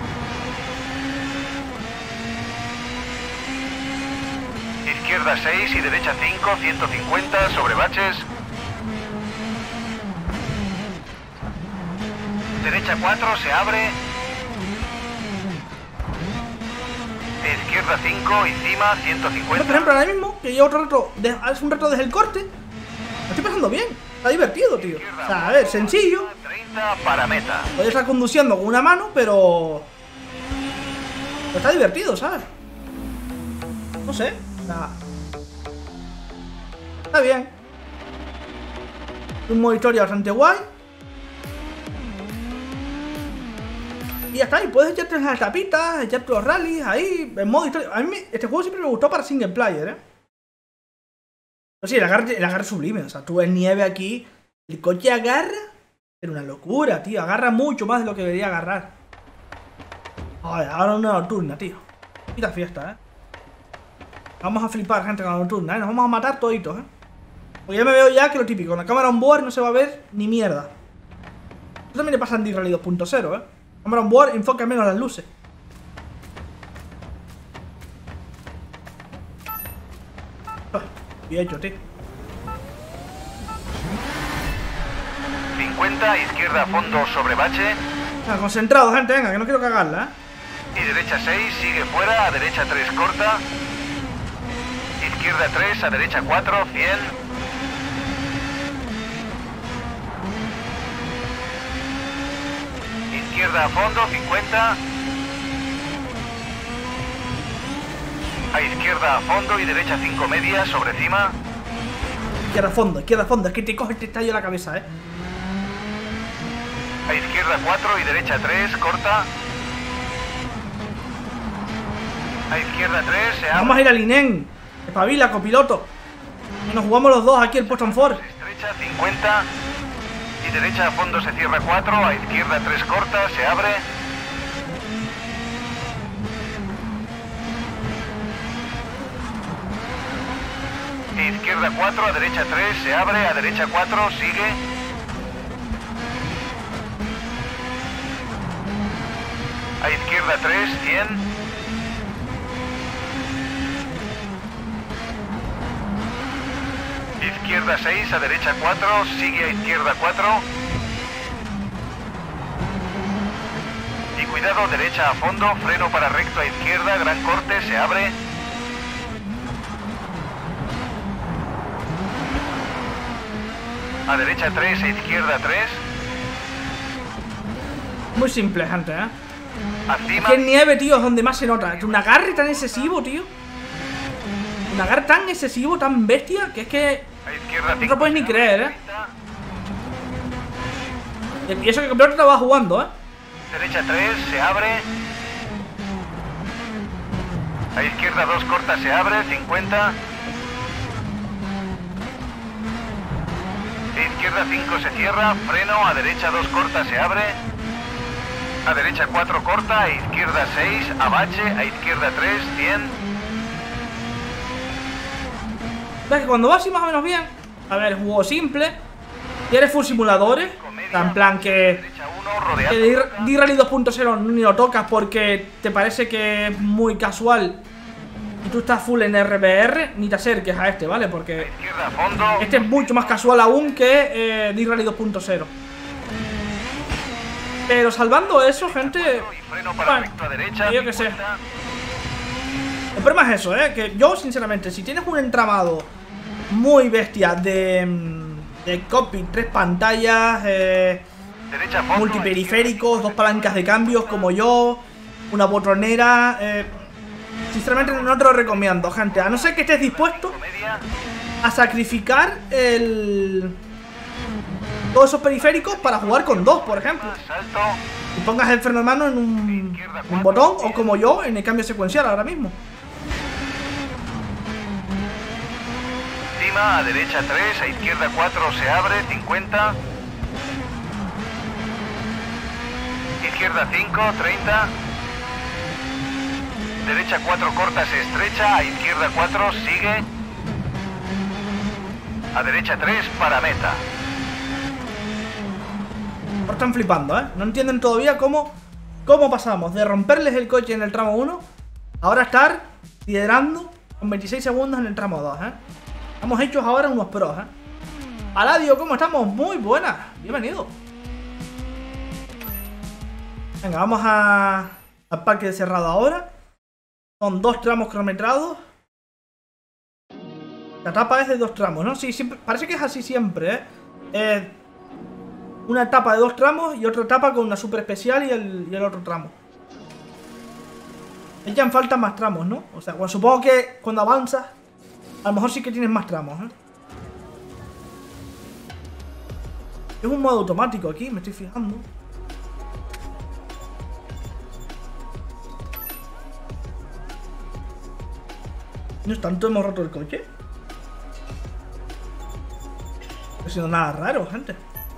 Izquierda 6 y derecha 5, 150 sobre baches. Derecha 4 se abre. Izquierda 5, encima, Yo, 150. por ejemplo, ahora mismo, que llevo otro rato, hace un rato desde el corte, me estoy pasando bien. Está divertido, tío. O sea, a ver, sencillo. 30 para meta. Podría estar conduciendo con una mano, pero está divertido, ¿sabes? No sé. O sea, está bien. Un modo historia bastante guay. Y ya está, y puedes echarte las etapitas, echarte los rallies ahí, en modo historia. A mí este juego siempre me gustó para single player, ¿eh? Pero sí, el agarre sublime. O sea, tú ves nieve aquí, el coche agarra. Era una locura, tío. Agarra mucho más de lo que debería agarrar. Joder, ahora una nocturna, tío. Quita fiesta, ¿eh? Vamos a flipar, gente, con la nocturna, ¿eh? Nos vamos a matar toditos, ¿eh? Porque ya me veo ya que lo típico, con la cámara on board no se va a ver ni mierda. Esto también le pasa en D-Rally 2.0, ¿eh? Cámara on board enfoca menos las luces. Bien hecho, tío. 50, izquierda a fondo sobre bache. Concentrado, gente, venga, que no quiero cagarla, ¿eh? Y derecha 6, sigue fuera, a derecha 3 corta. Izquierda 3, a derecha 4, 100. Izquierda a fondo, 50. A izquierda a fondo y derecha 5 medias sobre cima. Izquierda a fondo, es que te coge este estallo la cabeza, ¿eh? A izquierda 4 y derecha 3, corta. A izquierda 3, se abre. Vamos a ir al INEN. Espabila, copiloto. Y nos jugamos los dos aquí el Post and Ford. Estrecha 50. Y derecha a fondo se cierra 4. A izquierda 3 corta, se abre. Izquierda 4, a derecha 3, se abre. A derecha 4, sigue. A izquierda 3, 100. Izquierda 6, a derecha 4, sigue a izquierda 4. Y cuidado, derecha a fondo, freno para recto a izquierda, gran corte, se abre. A derecha 3, a izquierda 3. Muy simple, gente, ¿eh? Encima, Que en nieve, tío, es donde más se nota. Un agarre tan excesivo, tío. Un agarre tan excesivo, tan bestia, que es que a izquierda no 5. lo puedes ni creer, ¿eh? Y eso que el campeonato estaba jugando, ¿eh? Derecha 3, se abre. A izquierda 2 corta, se abre, 50. A izquierda 5 se cierra, freno, a derecha 2 corta, se abre. A derecha 4 corta, a izquierda 6, a bache, a izquierda 3, 100. Ves que cuando vas así más o menos bien. A ver, juego simple. Y eres full simuladores. En plan que Derecha 1, rodeando. D-Rally 2.0 ni lo tocas porque te parece que es muy casual y tú estás full en RBR, ni te acerques a este, ¿vale? Porque Izquierda a fondo. este es mucho más casual aún que D-Rally 2.0. Pero salvando eso, gente, Y freno para bueno, recto a derecha, yo que sé. 50. el problema es eso, que yo sinceramente, si tienes un entramado muy bestia de cockpit, 3 pantallas, Derecha a fondo. multiperiféricos, 2 palancas de cambios como yo, una botronera, Sinceramente no te lo recomiendo, gente. A no ser que estés dispuesto Media. a sacrificar todos esos periféricos para jugar con dos, por ejemplo. Salto. Y pongas el freno de mano en un botón, o como yo, en el cambio secuencial ahora mismo. Encima, a derecha 3, a izquierda 4 se abre, 50. Izquierda 5, 30. Derecha 4 corta se estrecha, a izquierda 4 sigue. A derecha 3 para meta. Ahora están flipando, ¿eh? No entienden todavía cómo pasamos de romperles el coche en el tramo 1 ahora estar liderando con 26 segundos en el tramo 2, ¿eh? Estamos hechos ahora unos pros, ¿eh? Paladio, ¿cómo estamos? Muy buenas. Bienvenido. Venga, vamos al parque de cerrado ahora. Son 2 tramos cronometrados. La etapa es de 2 tramos, ¿no? Sí, siempre, parece que es así siempre, ¿eh? Una etapa de 2 tramos y otra etapa con una super especial y el otro tramo. Echan falta más tramos, ¿no? O sea, bueno, supongo que cuando avanzas, a lo mejor sí que tienes más tramos, ¿eh? Es un modo automático aquí, me estoy fijando. No es tanto, hemos roto el coche. No ha sido nada raro, gente.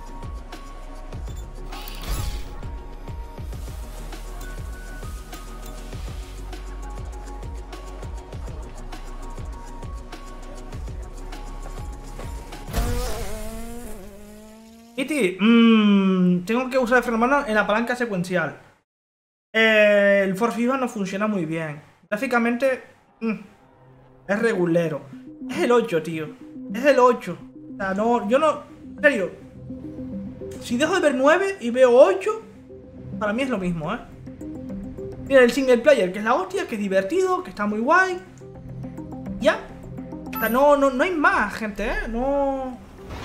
Iti, tengo que usar el freno de mano en la palanca secuencial. El Ford FIFA no funciona muy bien. Gráficamente es regulero. Es el 8, tío. Es el 8. O sea, no, yo no... En serio. Si dejo de ver 9 y veo 8, para mí es lo mismo, ¿eh? Mira el single player, que es la hostia, que es divertido, que está muy guay. Ya. O sea, no hay más, gente, ¿eh? No...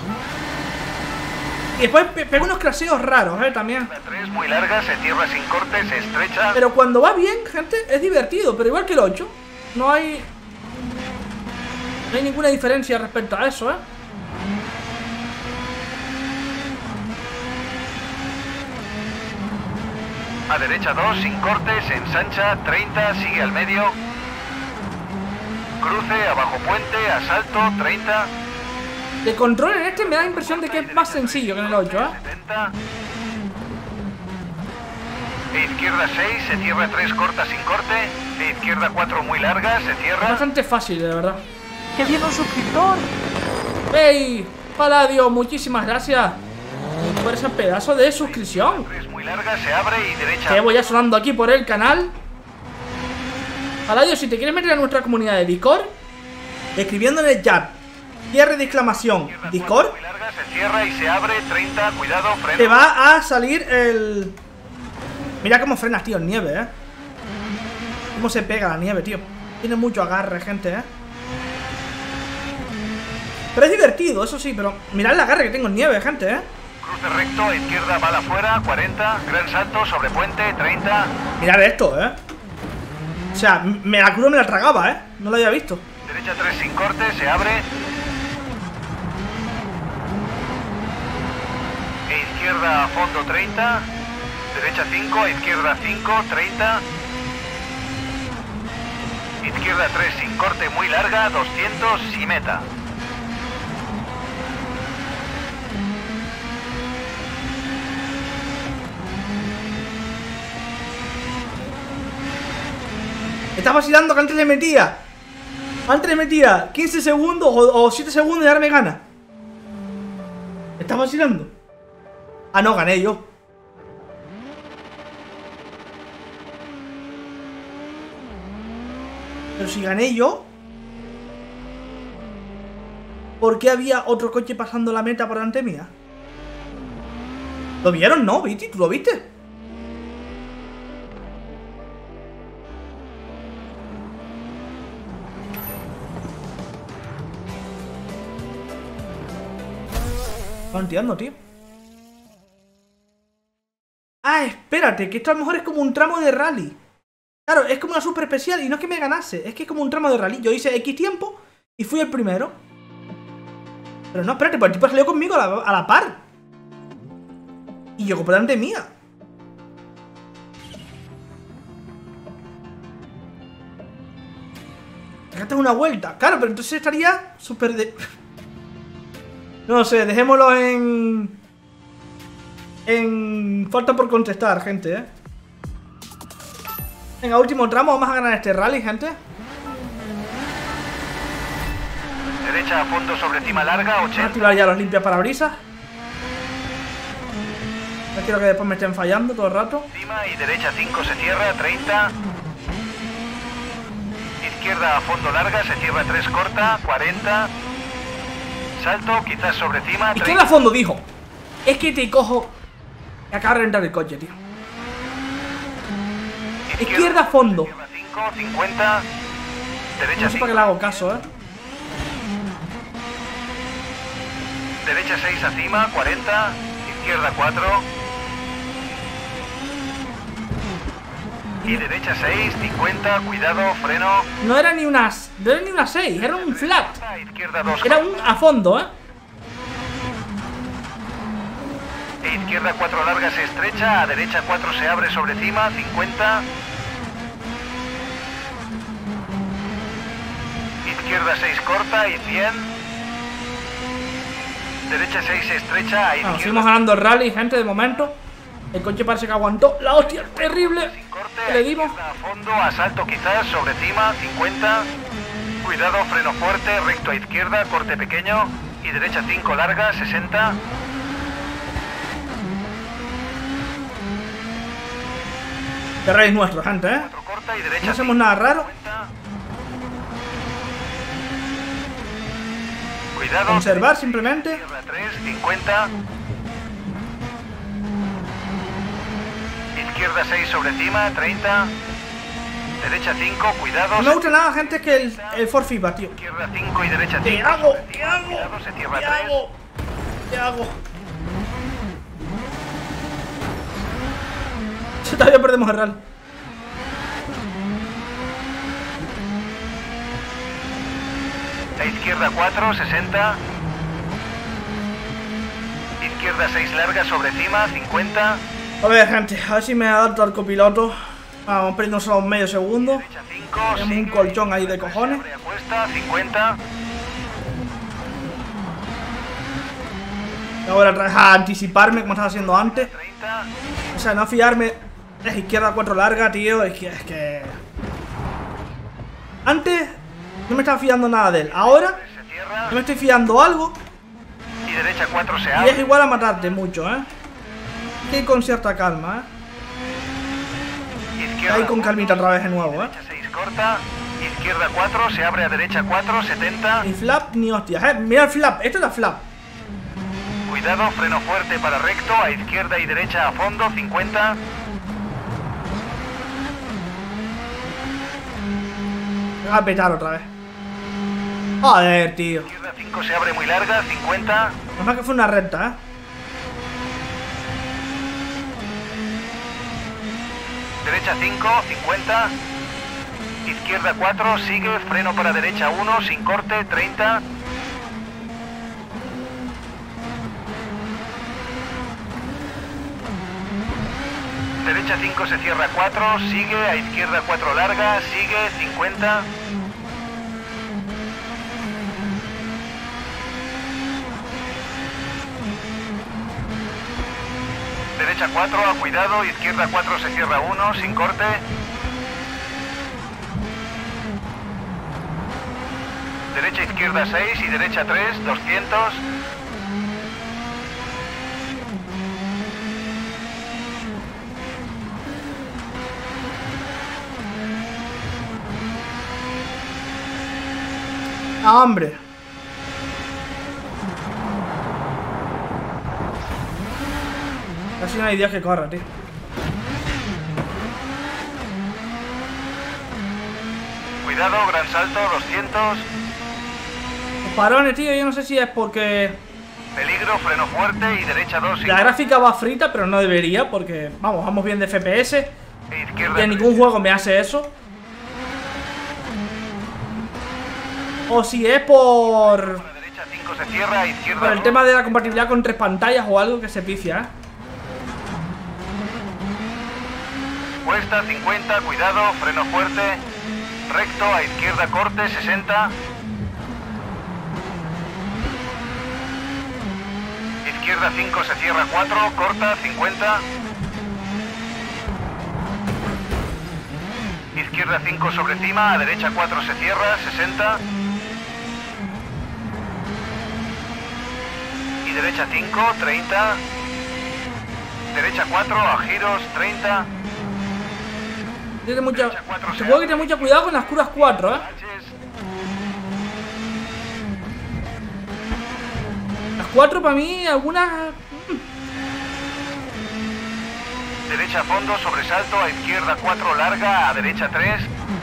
Y después pega unos craseos raros, también. La 3 muy larga, se cierra sin corte, se estrecha. Pero cuando va bien, gente, es divertido. Pero igual que el 8, no hay ninguna diferencia respecto a eso, ¿eh? A derecha 2, sin corte, se ensancha, 30, sigue al medio. Cruce, abajo puente, asalto, 30. De control en este me da la impresión de que es más sencillo que en el 8, ¿eh? 70. De izquierda 6, se cierra 3 corta sin corte. De izquierda 4 muy larga, se Es cierra. bastante fácil, de verdad. ¡Que viene un suscriptor! ¡Hey! Paladio, muchísimas gracias por ese pedazo de suscripción. 3 muy larga, se abre y derecha. Que voy ya sonando aquí por el canal. Paladio, si te quieres meter en nuestra comunidad de Discord, escribiendo en el chat cierre de exclamación Discord, Muy larga, se cierra y se abre, 30, cuidado, freno. te va a salir el... Mira cómo frenas, tío, en nieve, ¿eh? Cómo se pega la nieve, tío. Tiene mucho agarre, gente, ¿eh? Pero es divertido, eso sí, pero mirad el agarre que tengo en nieve, gente, ¿eh? Cruce recto, a izquierda, bala afuera, 40. Gran salto, sobre puente, 30. Mirad esto, ¿eh? O sea, la curva me la tragaba, ¿eh? No lo había visto. Derecha 3 sin corte, se abre. E izquierda a fondo 30. Derecha 5, a izquierda 5, 30. Izquierda 3 sin corte muy larga, 200 y meta. Está vacilando que antes le metía. Antes le metía 15 segundos o 7 segundos y ahora me gana. ¿Está vacilando? Ah, no, gané yo. Pero si gané yo, ¿por qué había otro coche pasando la meta por delante mía? ¿Lo vieron? ¿No, Viti? ¿Tú lo viste? No entiendo, tío. Ah, espérate, que esto a lo mejor es como un tramo de rally. Claro, es como una super especial y no es que me ganase, es que es como un tramo de rally. Yo hice X tiempo y fui el primero. Pero no, espérate, pues el tipo salió conmigo a la par. Y llegó por delante mía. Déjate una vuelta. Claro, pero entonces estaría súper de... No sé, dejémoslo en falta por contestar, gente, ¿eh? Venga, último tramo, vamos a ganar este rally, gente. Derecha a fondo sobre cima larga, Vamos a 80. activar ya los limpias parabrisas. No quiero que después me estén fallando todo el rato. Cima y derecha 5 se cierra, 30. Izquierda a fondo larga, se cierra 3 corta, 40. Salto, quizás sobre cima, 30. Izquierda a fondo, dijo. Es que te cojo. Me acaba de rentar el coche, tío. Izquierda a fondo. Izquierda 5, 50. Derecha No sé 5. para qué le hago caso, ¿eh? Derecha 6 a cima, 40. Izquierda 4. Y derecha 6, 50. Cuidado, freno. No era ni una 6, era un flat. Izquierda 2. Era un a fondo, ¿eh? E izquierda 4 larga se estrecha. A derecha 4 se abre sobre cima, 50. Izquierda 6 corta y 100. Derecha 6 se estrecha. A Bueno, izquierda seguimos ganando el rally, gente, de momento. El coche parece que aguantó. La hostia, terrible. sin corte. ¿Qué le dimos? Izquierda a fondo, asalto quizás sobre cima, 50. Cuidado, freno fuerte, recto a izquierda, corte pequeño. Y derecha 5 larga, 60. El rally es nuestro, gente, ¿eh? 4 corta y derecha No hacemos nada raro. 50. Cuidado. Conservar simplemente. Izquierda 3, 50. Izquierda 6 sobre cima, 30. Derecha 5, cuidado. No me gusta nada, gente, que el Ford Fiba, tío. Izquierda 5 y derecha 5. ¿Qué hago? ¿Qué hago? Cuidado, se cierra ¿Qué 3. hago? ¿Qué hago? Todavía perdemos el rally. A izquierda 4, 60. Izquierda 6 larga sobre cima, 50. A ver, gente, a ver si me adapto al copiloto. Vamos, perdiendo solo un medio segundo. Derecha 5. Tenemos un colchón ahí de cojones. Abre apuesta, 50. Ahora otra vez a anticiparme como estaba haciendo antes. 30. O sea, no fiarme. Es izquierda 4 larga, tío. Es que... Antes no me estaba fiando nada de él. Ahora Se cierra. no me estoy fiando algo. Y derecha 4 se Y es abre. igual a matarte mucho, ¿eh? Hay que ir con cierta calma, ¿eh? Izquierda Ahí con calmita otra vez de nuevo, ¿eh? Derecha 6 corta. Izquierda 4 se abre a derecha 4, 70. Ni flap ni hostias, ¿eh? Mira el flap. Esto es la flap. Cuidado, freno fuerte para recto. A izquierda y derecha a fondo, 50. Me va a petar otra vez. Joder, tío. Izquierda 5 se abre muy larga, 50. Nada más que fue una recta, ¿eh? Derecha 5, 50. Izquierda 4, sigue, freno para derecha 1, sin corte, 30. Derecha 5 se cierra 4, sigue, a izquierda 4 larga, sigue, 50. Derecha 4, a cuidado, izquierda 4 se cierra 1, sin corte. Derecha izquierda 6 y derecha 3, 200. ¡Ah, hombre! Casi no hay días que corra, tío. Cuidado, gran salto, 200. Los parones, tío, yo no sé si es porque Peligro, freno fuerte y derecha 2. la gráfica va frita, pero no debería, porque, vamos bien de FPS. Izquierda. Y en ningún juego me hace eso. O si es por A la derecha 5 se cierra, izquierda. el 2. tema de la compatibilidad con 3 pantallas o algo que se picia, ¿eh? Cuesta 50, cuidado, freno fuerte. Recto, a izquierda corte, 60. Izquierda 5 se cierra 4, corta, 50. Izquierda 5 sobre cima, a derecha 4 se cierra, 60. Y derecha 5, 30. Derecha 4, a giros, 30. Tiene mucha... Derecha 4 se Supongo que tiene mucho cuidado con las curvas 4, ¿eh? baches. Las 4 para mí, algunas... Derecha fondo, sobresalto, a izquierda 4 larga, a derecha 3.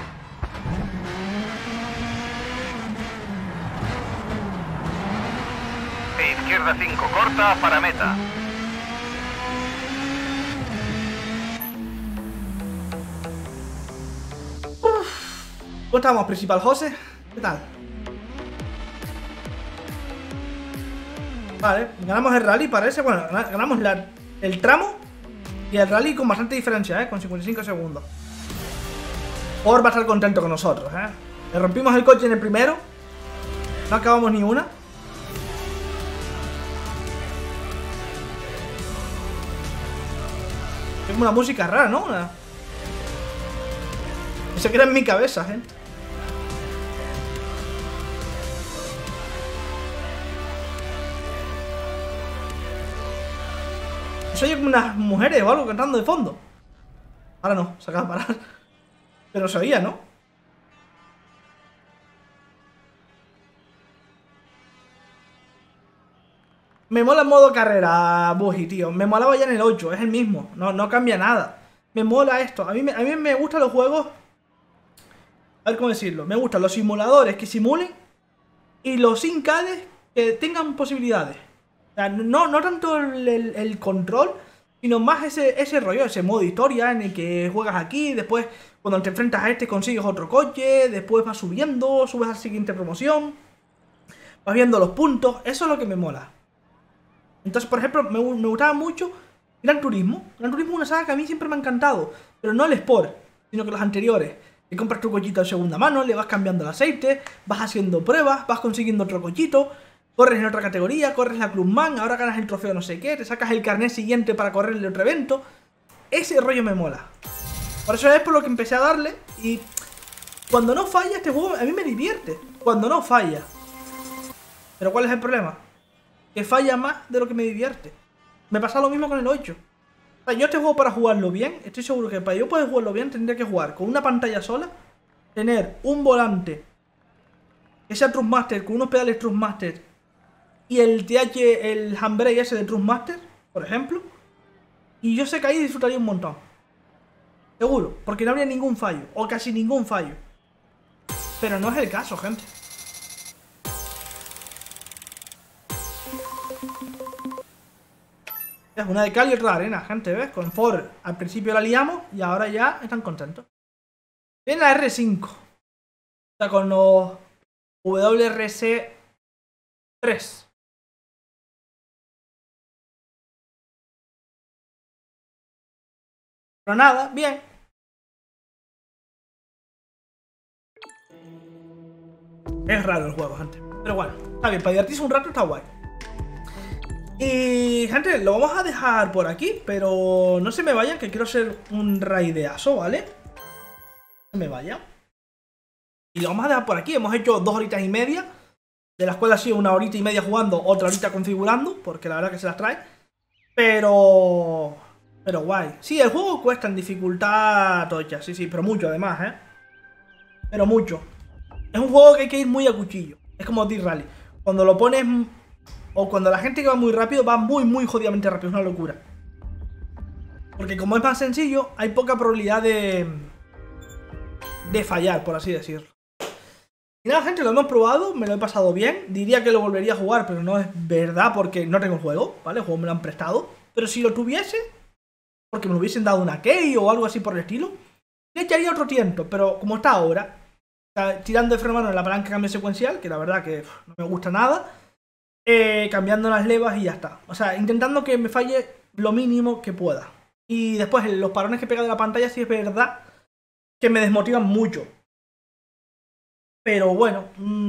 E izquierda 5 corta, para meta. ¿Cómo estamos, principal José? ¿Qué tal? Vale, ganamos el rally, parece. Bueno, ganamos el tramo y el rally con bastante diferencia, ¿eh? Con 55 segundos. Ford va a estar contento con nosotros, ¿eh? Le rompimos el coche en el primero. No acabamos ni una. Es como una música rara, ¿no? Se queda en mi cabeza, gente. Se oye como unas mujeres o algo cantando de fondo. Ahora no, se acaba de parar. Pero se oía, ¿no? Me mola el modo carrera, Buggy, tío. Me molaba ya en el 8, es el mismo. No cambia nada. Me mola esto. A mí me gustan los juegos. A ver cómo decirlo. Me gustan los simuladores que simulen y los incades que tengan posibilidades. O sea, no tanto el control, sino más ese rollo, ese modo historia en el que juegas aquí, después cuando te enfrentas a este consigues otro coche, después vas subiendo, subes a la siguiente promoción, vas viendo los puntos, eso es lo que me mola. Entonces, por ejemplo, me gustaba mucho Gran Turismo. Gran Turismo es una saga que a mí siempre me ha encantado, pero no el Sport, sino que los anteriores. Te compras tu cochito de segunda mano, le vas cambiando el aceite, vas haciendo pruebas, vas consiguiendo otro cochito, corres en otra categoría, corres la Clubman, ahora ganas el trofeo no sé qué, te sacas el carnet siguiente para correr el otro evento. Ese rollo me mola. Por eso es por lo que empecé a darle. Y cuando no falla este juego, a mí me divierte. Cuando no falla. Pero ¿cuál es el problema? Que falla más de lo que me divierte. Me pasa lo mismo con el 8. O sea, yo este juego, para jugarlo bien, estoy seguro que para yo poder jugarlo bien tendría que jugar con una pantalla sola, tener un volante que sea Trustmaster, con unos pedales Trustmaster y el handbrake ese de Trustmaster, por ejemplo, y yo sé que ahí disfrutaría un montón. Seguro, porque no habría ningún fallo, o casi ningún fallo. Pero no es el caso, gente. Es una de cal y otra de arena, gente, ¿ves? Con Ford al principio la liamos y ahora ya están contentos. Viene la R5. O sea, con los WRC 3. Pero nada, bien. Es raro el juego, gente. Pero bueno, está bien, para divertirse un rato está guay. Y, gente, lo vamos a dejar por aquí, pero no se me vayan, que quiero hacer un raideazo, ¿vale? No se me vayan. Y lo vamos a dejar por aquí. Hemos hecho 2 horitas y media, de las cuales ha sido 1 horita y media jugando, otra horita configurando, porque la verdad que se las trae. Pero guay. Sí, el juego cuesta en dificultad tocha, sí, pero mucho además, ¿eh? Pero mucho. Es un juego que hay que ir muy a cuchillo. Es como Dirt Rally. Cuando lo pones... O cuando la gente que va muy rápido, va muy jodidamente rápido. Es una locura. Porque como es más sencillo, hay poca probabilidad de fallar, por así decirlo. Y nada, gente, lo hemos probado, me lo he pasado bien. Diría que lo volvería a jugar, pero no es verdad porque no tengo el juego, ¿vale? El juego me lo han prestado. Pero si lo tuviese, porque me lo hubiesen dado una key o algo así por el estilo, le echaría otro tiento, pero como está ahora, tirando de freno de mano en la palanca de cambio secuencial, que la verdad que no me gusta nada, cambiando las levas y ya está. O sea, intentando que me falle lo mínimo que pueda. Y después los parones que pega de la pantalla sí es verdad que me desmotivan mucho. Pero bueno,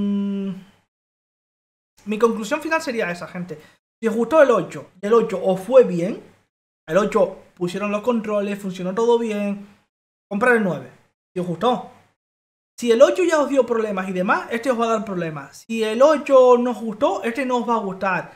mi conclusión final sería esa, gente. Si os gustó el 8 y el 8 os fue bien, el 8 pusieron los controles, funcionó todo bien, comprar el 9. Si os gustó. Si el 8 ya os dio problemas y demás, este os va a dar problemas. Si el 8 no os gustó, este no os va a gustar.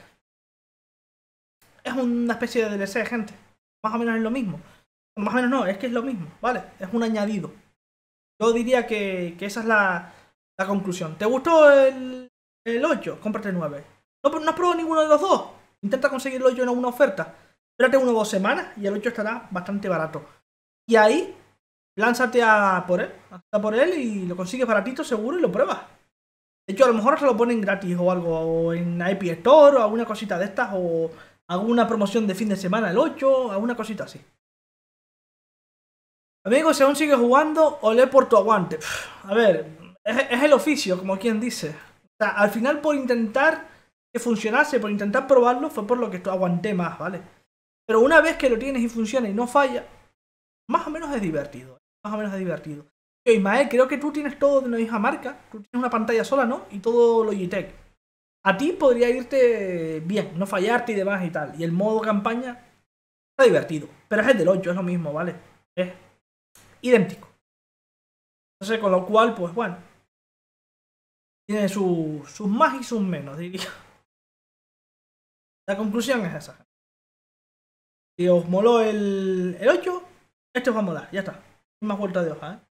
Es una especie de DLC, gente. Más o menos es lo mismo. Más o menos no, es que es lo mismo, ¿vale? Es un añadido. Yo diría que esa es la conclusión. ¿Te gustó el 8? Cómprate el 9. ¿No has probado ninguno de los dos? Intenta conseguir el 8 en una oferta. Espérate 1 o 2 semanas y el 8 estará bastante barato. Y ahí, lánzate a por él y lo consigues baratito seguro y lo pruebas. De hecho, a lo mejor se lo ponen gratis o algo, o en la Epic Store o alguna cosita de estas, o alguna promoción de fin de semana el 8, alguna cosita así. Amigos, si aún sigues jugando, olé por tu aguante. A ver, es el oficio, como quien dice. O sea, al final por intentar que funcionase, por intentar probarlo, fue por lo que aguanté más, ¿vale? Pero una vez que lo tienes y funciona y no falla, más o menos es divertido. Más o menos es divertido. Yo, Ismael, creo que tú tienes todo de una misma marca. Tú tienes una pantalla sola, ¿no? Y todo Logitech. A ti podría irte bien, no fallarte y demás y tal. Y el modo campaña está divertido. Pero es el del 8, es lo mismo, ¿vale? Es idéntico. Entonces, con lo cual, pues bueno. Tiene sus más y sus menos, diría. La conclusión es esa. Si os moló el 8, este os va a molar, ya está. Sin más vuelta de hoja, ¿eh?